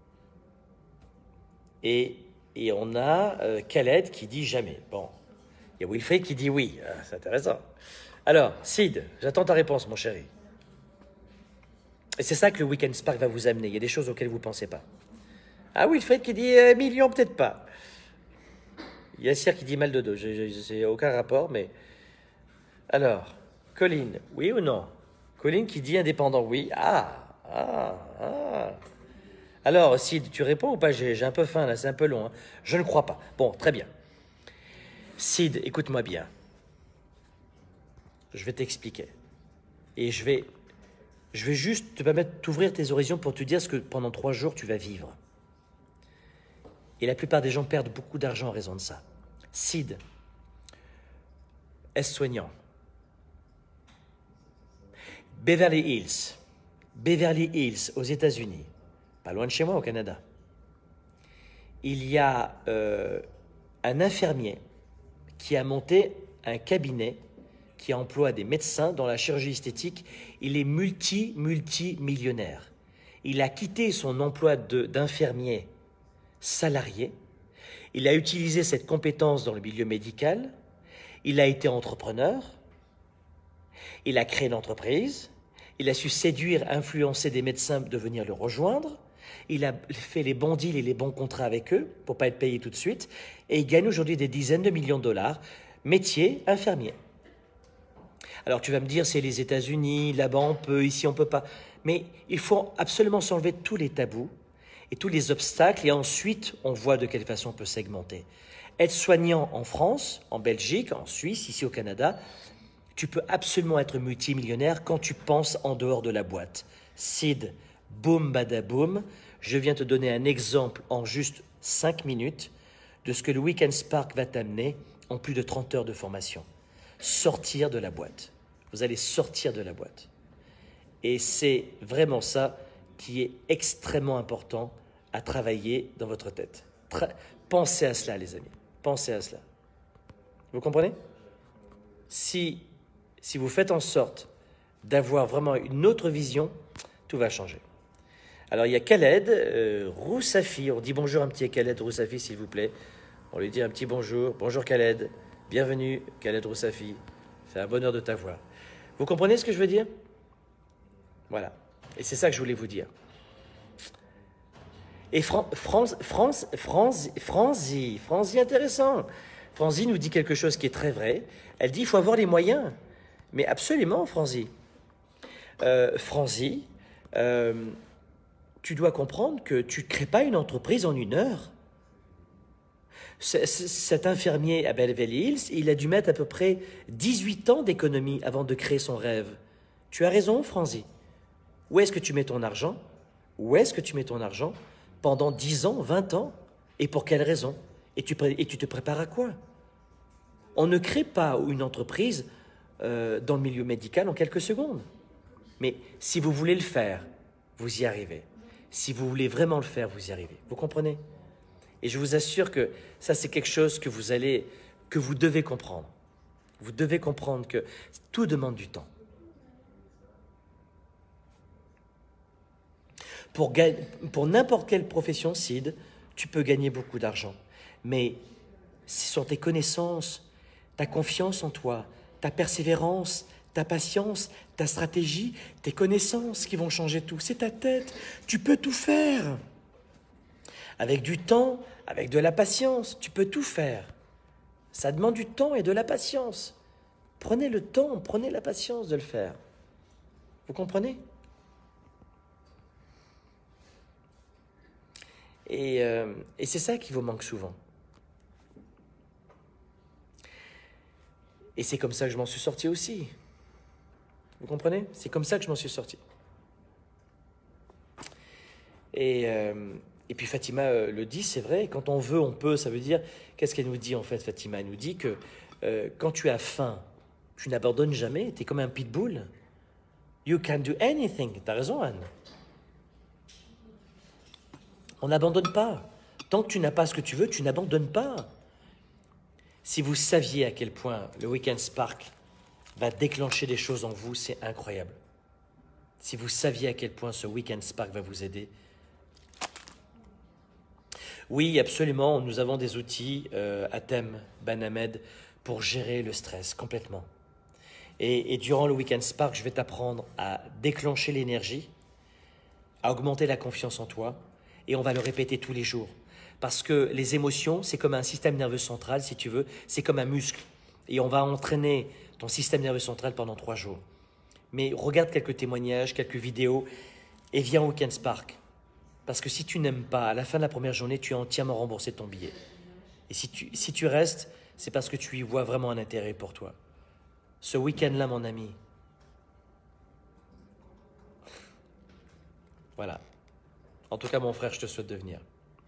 Et, et on a euh, Khaled qui dit jamais. Bon. Il y a Wilfried qui dit oui. Ah, c'est intéressant. Alors, Sid, j'attends ta réponse, mon chéri. Et c'est ça que le Weekend Spark va vous amener. Il y a des choses auxquelles vous ne pensez pas. Ah, Wilfried qui dit euh, million, peut-être pas. Yassir qui dit mal de dos. Je n'ai aucun rapport, mais... Alors, Colin, oui ou non? Colin qui dit indépendant, oui. Ah, ah, ah. Alors, Sid, tu réponds ou pas? J'ai un peu faim, là, c'est un peu long. Hein. Je ne crois pas. Bon, très bien. Sid, écoute-moi bien. Je vais t'expliquer. Et je vais, je vais juste te permettre d'ouvrir tes horizons pour te dire ce que pendant trois jours tu vas vivre. Et la plupart des gens perdent beaucoup d'argent en raison de ça. Sid, aide-soignant. Beverly Hills. Beverly Hills, aux États-Unis. Pas loin de chez moi, au Canada. Il y a euh, un infirmier qui a monté un cabinet qui emploie des médecins dans la chirurgie esthétique. Il est multi, multi-millionnaire. Il a quitté son emploi d'infirmier salarié. Il a utilisé cette compétence dans le milieu médical. Il a été entrepreneur. Il a créé une entreprise. Il a su séduire, influencer des médecins de venir le rejoindre. Il a fait les bons deals et les bons contrats avec eux pour ne pas être payé tout de suite. Et il gagne aujourd'hui des dizaines de millions de dollars. Métier, infirmier. Alors tu vas me dire, c'est les États-Unis, là-bas on peut, ici on ne peut pas. Mais il faut absolument s'enlever tous les tabous et tous les obstacles. Et ensuite, on voit de quelle façon on peut segmenter. Être soignant en France, en Belgique, en Suisse, ici au Canada, tu peux absolument être multimillionnaire quand tu penses en dehors de la boîte. Sid, boum badaboum, je viens te donner un exemple en juste cinq minutes de ce que le Weekend Spark va t'amener en plus de trente heures de formation. Sortir de la boîte. Vous allez sortir de la boîte. Et c'est vraiment ça qui est extrêmement important à travailler dans votre tête. Tra- Pensez à cela, les amis. Pensez à cela. Vous comprenez? Si, si vous faites en sorte d'avoir vraiment une autre vision, tout va changer. Alors, il y a Khaled euh, Roussafi. On dit bonjour un petit Khaled Roussafi, s'il vous plaît. On lui dit un petit bonjour. Bonjour Khaled. Bienvenue, Khaled Roussafi. C'est un bonheur de t'avoir. Vous comprenez ce que je veux dire? Voilà. Et c'est ça que je voulais vous dire. Et Fran France, France, France, Franzi, Franzi, intéressant. Franzi nous dit quelque chose qui est très vrai. Elle dit qu'il faut avoir les moyens. Mais absolument, Franzi. Euh, Franzi, euh, tu dois comprendre que tu ne crées pas une entreprise en une heure. C cet infirmier à Beverly Hills, il a dû mettre à peu près dix-huit ans d'économie avant de créer son rêve. Tu as raison, Franzi. Où est-ce que tu mets ton argent? Où est-ce que tu mets ton argent? Pendant dix ans, vingt ans? Et pour quelle raison? Et tu, et tu te prépares à quoi? On ne crée pas une entreprise euh, dans le milieu médical en quelques secondes. Mais si vous voulez le faire, vous y arrivez. Si vous voulez vraiment le faire, vous y arrivez. Vous comprenez? Et je vous assure que ça, c'est quelque chose que vous allez, que vous devez comprendre. Vous devez comprendre que tout demande du temps. Pour, pour n'importe quelle profession, Sid, tu peux gagner beaucoup d'argent. Mais ce sont tes connaissances, ta confiance en toi, ta persévérance, ta patience, ta stratégie, tes connaissances qui vont changer tout. C'est ta tête. Tu peux tout faire. Avec du temps, avec de la patience, tu peux tout faire. Ça demande du temps et de la patience. Prenez le temps, prenez la patience de le faire. Vous comprenez? Et, euh, et c'est ça qui vous manque souvent. Et c'est comme ça que je m'en suis sorti aussi. Vous comprenez? C'est comme ça que je m'en suis sorti. Et, euh, et puis Fatima euh, le dit, c'est vrai, quand on veut, on peut, ça veut dire, qu'est-ce qu'elle nous dit en fait, Fatima? Elle nous dit que euh, quand tu as faim, tu n'abandonnes jamais, tu es comme un pitbull. You can do anything. Tu as raison, Anne. On n'abandonne pas. Tant que tu n'as pas ce que tu veux, tu n'abandonnes pas. Si vous saviez à quel point le Weekend Spark va déclencher des choses en vous, c'est incroyable. Si vous saviez à quel point ce Weekend Spark va vous aider. Oui, absolument, nous avons des outils euh, à thème Banamed pour gérer le stress complètement. Et, et durant le Weekend Spark, je vais t'apprendre à déclencher l'énergie, à augmenter la confiance en toi, et on va le répéter tous les jours. Parce que les émotions, c'est comme un système nerveux central, si tu veux, c'est comme un muscle. Et on va entraîner ton système nerveux central pendant trois jours. Mais regarde quelques témoignages, quelques vidéos, et viens au Weekend Spark. Parce que si tu n'aimes pas, à la fin de la première journée, tu as entièrement remboursé ton billet. Et si tu, si tu restes, c'est parce que tu y vois vraiment un intérêt pour toi. Ce week-end-là, mon ami. Voilà. En tout cas, mon frère, je te souhaite de venir.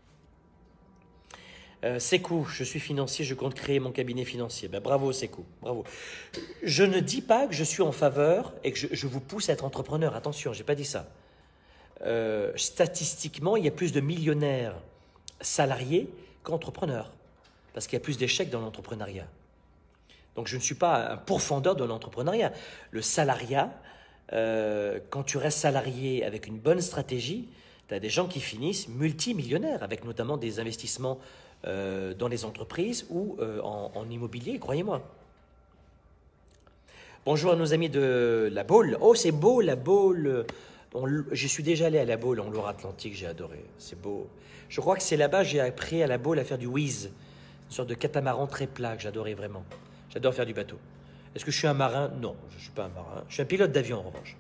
Euh, Sekou, je suis financier, je compte créer mon cabinet financier. Ben, bravo, Sekou, bravo. Je ne dis pas que je suis en faveur et que je, je vous pousse à être entrepreneur. Attention, je n'ai pas dit ça. Euh, statistiquement, il y a plus de millionnaires salariés qu'entrepreneurs. Parce qu'il y a plus d'échecs dans l'entrepreneuriat. Donc, je ne suis pas un pourfendeur de l'entrepreneuriat. Le salariat, euh, quand tu restes salarié avec une bonne stratégie, tu as des gens qui finissent multimillionnaires, avec notamment des investissements euh, dans les entreprises ou euh, en, en immobilier, croyez-moi. Bonjour à nos amis de la Baule. Oh, c'est beau, la Baule. Je suis déjà allé à la Baule en Loire-Atlantique, j'ai adoré. C'est beau. Je crois que c'est là-bas j'ai appris à la Baule à faire du whiz, une sorte de catamaran très plat que j'adorais vraiment. J'adore faire du bateau. Est-ce que je suis un marin? Non, je ne suis pas un marin. Je suis un pilote d'avion, en revanche.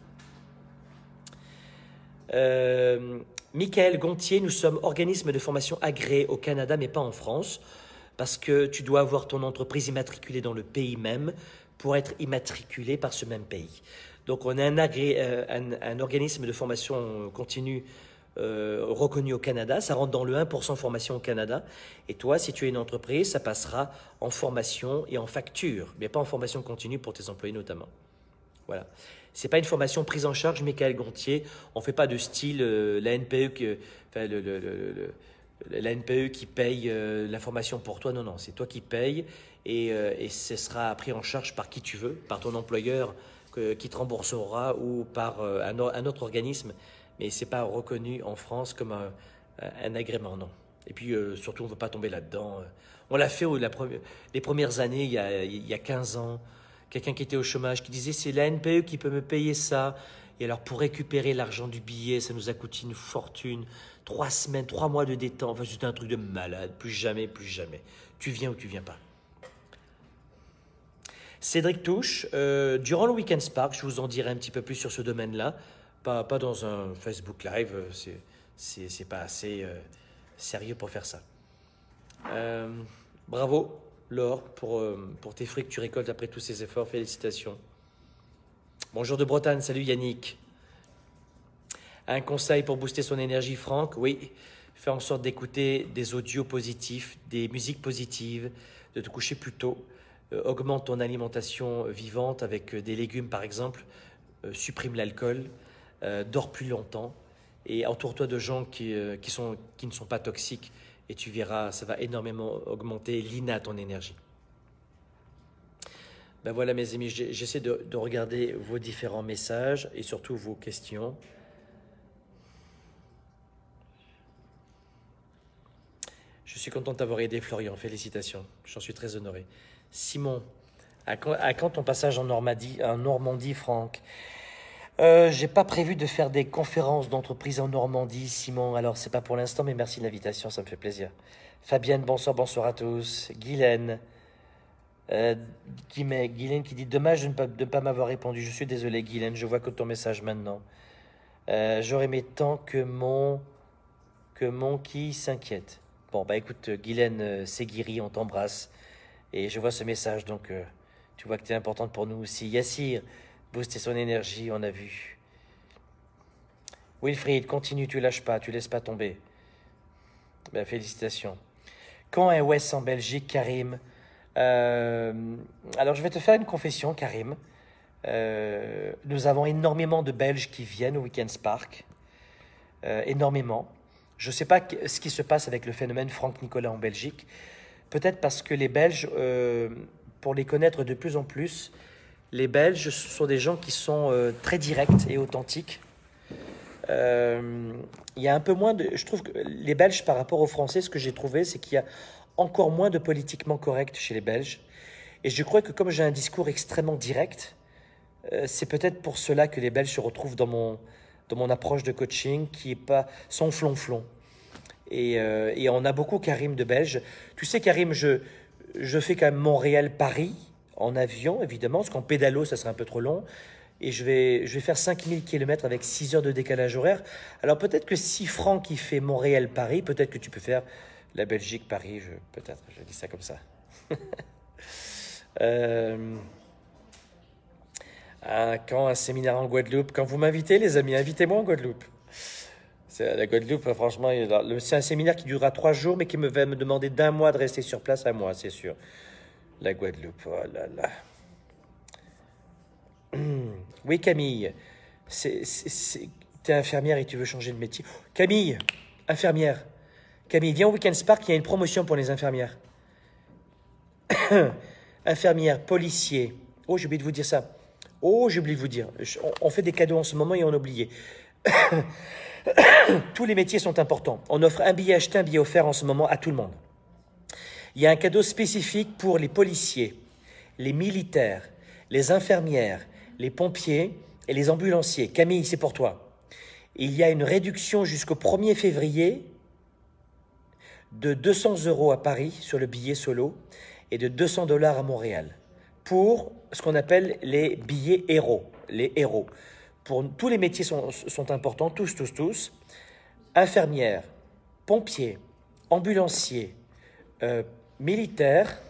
Euh, Michael Gontier, nous sommes organisme de formation agréé au Canada, mais pas en France, parce que tu dois avoir ton entreprise immatriculée dans le pays même pour être immatriculé par ce même pays. Donc, on a un, agré, euh, un, un organisme de formation continue euh, reconnu au Canada. Ça rentre dans le un pour cent formation au Canada. Et toi, si tu es une entreprise, ça passera en formation et en facture, mais pas en formation continue pour tes employés notamment. Voilà. Ce n'est pas une formation prise en charge, Michael Gontier. On ne fait pas de style euh, la N P E, que, enfin, le, le, le, le, la N P E qui paye euh, la formation pour toi. Non, non, c'est toi qui payes et, euh, et ce sera pris en charge par qui tu veux, par ton employeur que, qui te remboursera ou par euh, un, un autre organisme. Mais ce n'est pas reconnu en France comme un, un agrément, non. Et puis, euh, surtout, on ne veut pas tomber là-dedans. On l'a fait la première, les premières années, il y, a, il y a quinze ans. quelqu'un qui était au chômage, qui disait c'est la N P E qui peut me payer ça. Et alors pour récupérer l'argent du billet, ça nous a coûté une fortune. Trois semaines, trois mois de détente. Enfin, c'était un truc de malade. Plus jamais, plus jamais. Tu viens ou tu viens pas. Cédric Touche, euh, durant le Weekend Spark, je vous en dirai un petit peu plus sur ce domaine-là. Pas, pas dans un Facebook Live, c'est, c'est, c'est pas assez euh, sérieux pour faire ça. Euh, bravo, Laure, pour, euh, pour tes fruits que tu récoltes après tous ces efforts. Félicitations. Bonjour de Bretagne, salut Yannick. Un conseil pour booster son énergie, Franck? Oui, fais en sorte d'écouter des audios positifs, des musiques positives, de te coucher plus tôt. Euh, augmente ton alimentation vivante avec euh, des légumes par exemple, euh, supprime l'alcool, euh, dors plus longtemps et entoure-toi de gens qui, euh, qui, sont, qui ne sont pas toxiques et tu verras, ça va énormément augmenter l'I N A, ton énergie. Ben voilà mes amis, j'essaie de, de regarder vos différents messages et surtout vos questions. Je suis content de t'avoir aidé Florian, félicitations, j'en suis très honoré. Simon, à quand, à quand ton passage en Normandie, en Normandie Franck? euh, J'ai pas prévu de faire des conférences d'entreprise en Normandie, Simon. Alors, c'est pas pour l'instant, mais merci de l'invitation, ça me fait plaisir. Fabienne, bonsoir, bonsoir à tous. Guylaine, euh, Guylaine qui dit « Dommage de ne pas, de pas m'avoir répondu. Je suis désolé, Guylaine, je vois que ton message maintenant. Euh, J'aurais aimé tant que mon, que mon qui s'inquiète. » Bon, bah écoute, Guylaine, euh, c'est guéri, on t'embrasse. Et je vois ce message, donc euh, tu vois que tu es importante pour nous aussi. Yassir, booster son énergie, on a vu. Wilfried, continue, tu lâches pas, tu laisses pas tomber. Ben, félicitations. Quand est Wes en Belgique, Karim? euh, Alors, je vais te faire une confession, Karim. Euh, nous avons énormément de Belges qui viennent au Weekend Spark. Euh, énormément. Je ne sais pas ce qui se passe avec le phénomène Franck Nicolas en Belgique. Peut-être parce que les Belges, euh, pour les connaître de plus en plus, les Belges sont des gens qui sont euh, très directs et authentiques. Euh, il y a un peu moins de... Je trouve que les Belges, par rapport aux Français, ce que j'ai trouvé, c'est qu'il y a encore moins de politiquement correct chez les Belges. Et je crois que comme j'ai un discours extrêmement direct, euh, c'est peut-être pour cela que les Belges se retrouvent dans mon, dans mon approche de coaching qui est pas sans flonflon. Et, euh, et on a beaucoup, Karim, de Belges. Tu sais, Karim, je, je fais quand même Montréal-Paris en avion, évidemment, parce qu'en pédalo, ça serait un peu trop long. Et je vais, je vais faire cinq mille kilomètres avec six heures de décalage horaire. Alors peut-être que si Franck il fait Montréal-Paris, peut-être que tu peux faire la Belgique-Paris. Peut-être, je dis ça comme ça. euh, un, quand un séminaire en Guadeloupe? Quand vous m'invitez, les amis, invitez-moi en Guadeloupe. La Guadeloupe, franchement, c'est un séminaire qui durera trois jours, mais qui me va me demander d'un mois de rester sur place à moi, c'est sûr. La Guadeloupe, oh là là. Oui, Camille, tu es infirmière et tu veux changer de métier. Camille, infirmière. Camille, viens au Weekend Spark, il y a une promotion pour les infirmières. Infirmière, policier. Oh, j'ai oublié de vous dire ça. Oh, j'ai oublié de vous dire. On fait des cadeaux en ce moment et on a oublié. Tous les métiers sont importants. On offre un billet acheté, un billet offert en ce moment à tout le monde. Il y a un cadeau spécifique pour les policiers, les militaires, les infirmières, les pompiers et les ambulanciers. Camille, c'est pour toi. Il y a une réduction jusqu'au premier février de deux cents euros à Paris sur le billet solo et de deux cents dollars à Montréal pour ce qu'on appelle les billets héros, les héros. Pour, tous les métiers sont, sont importants, tous, tous, tous. Infirmières, pompiers, ambulanciers, euh, militaires,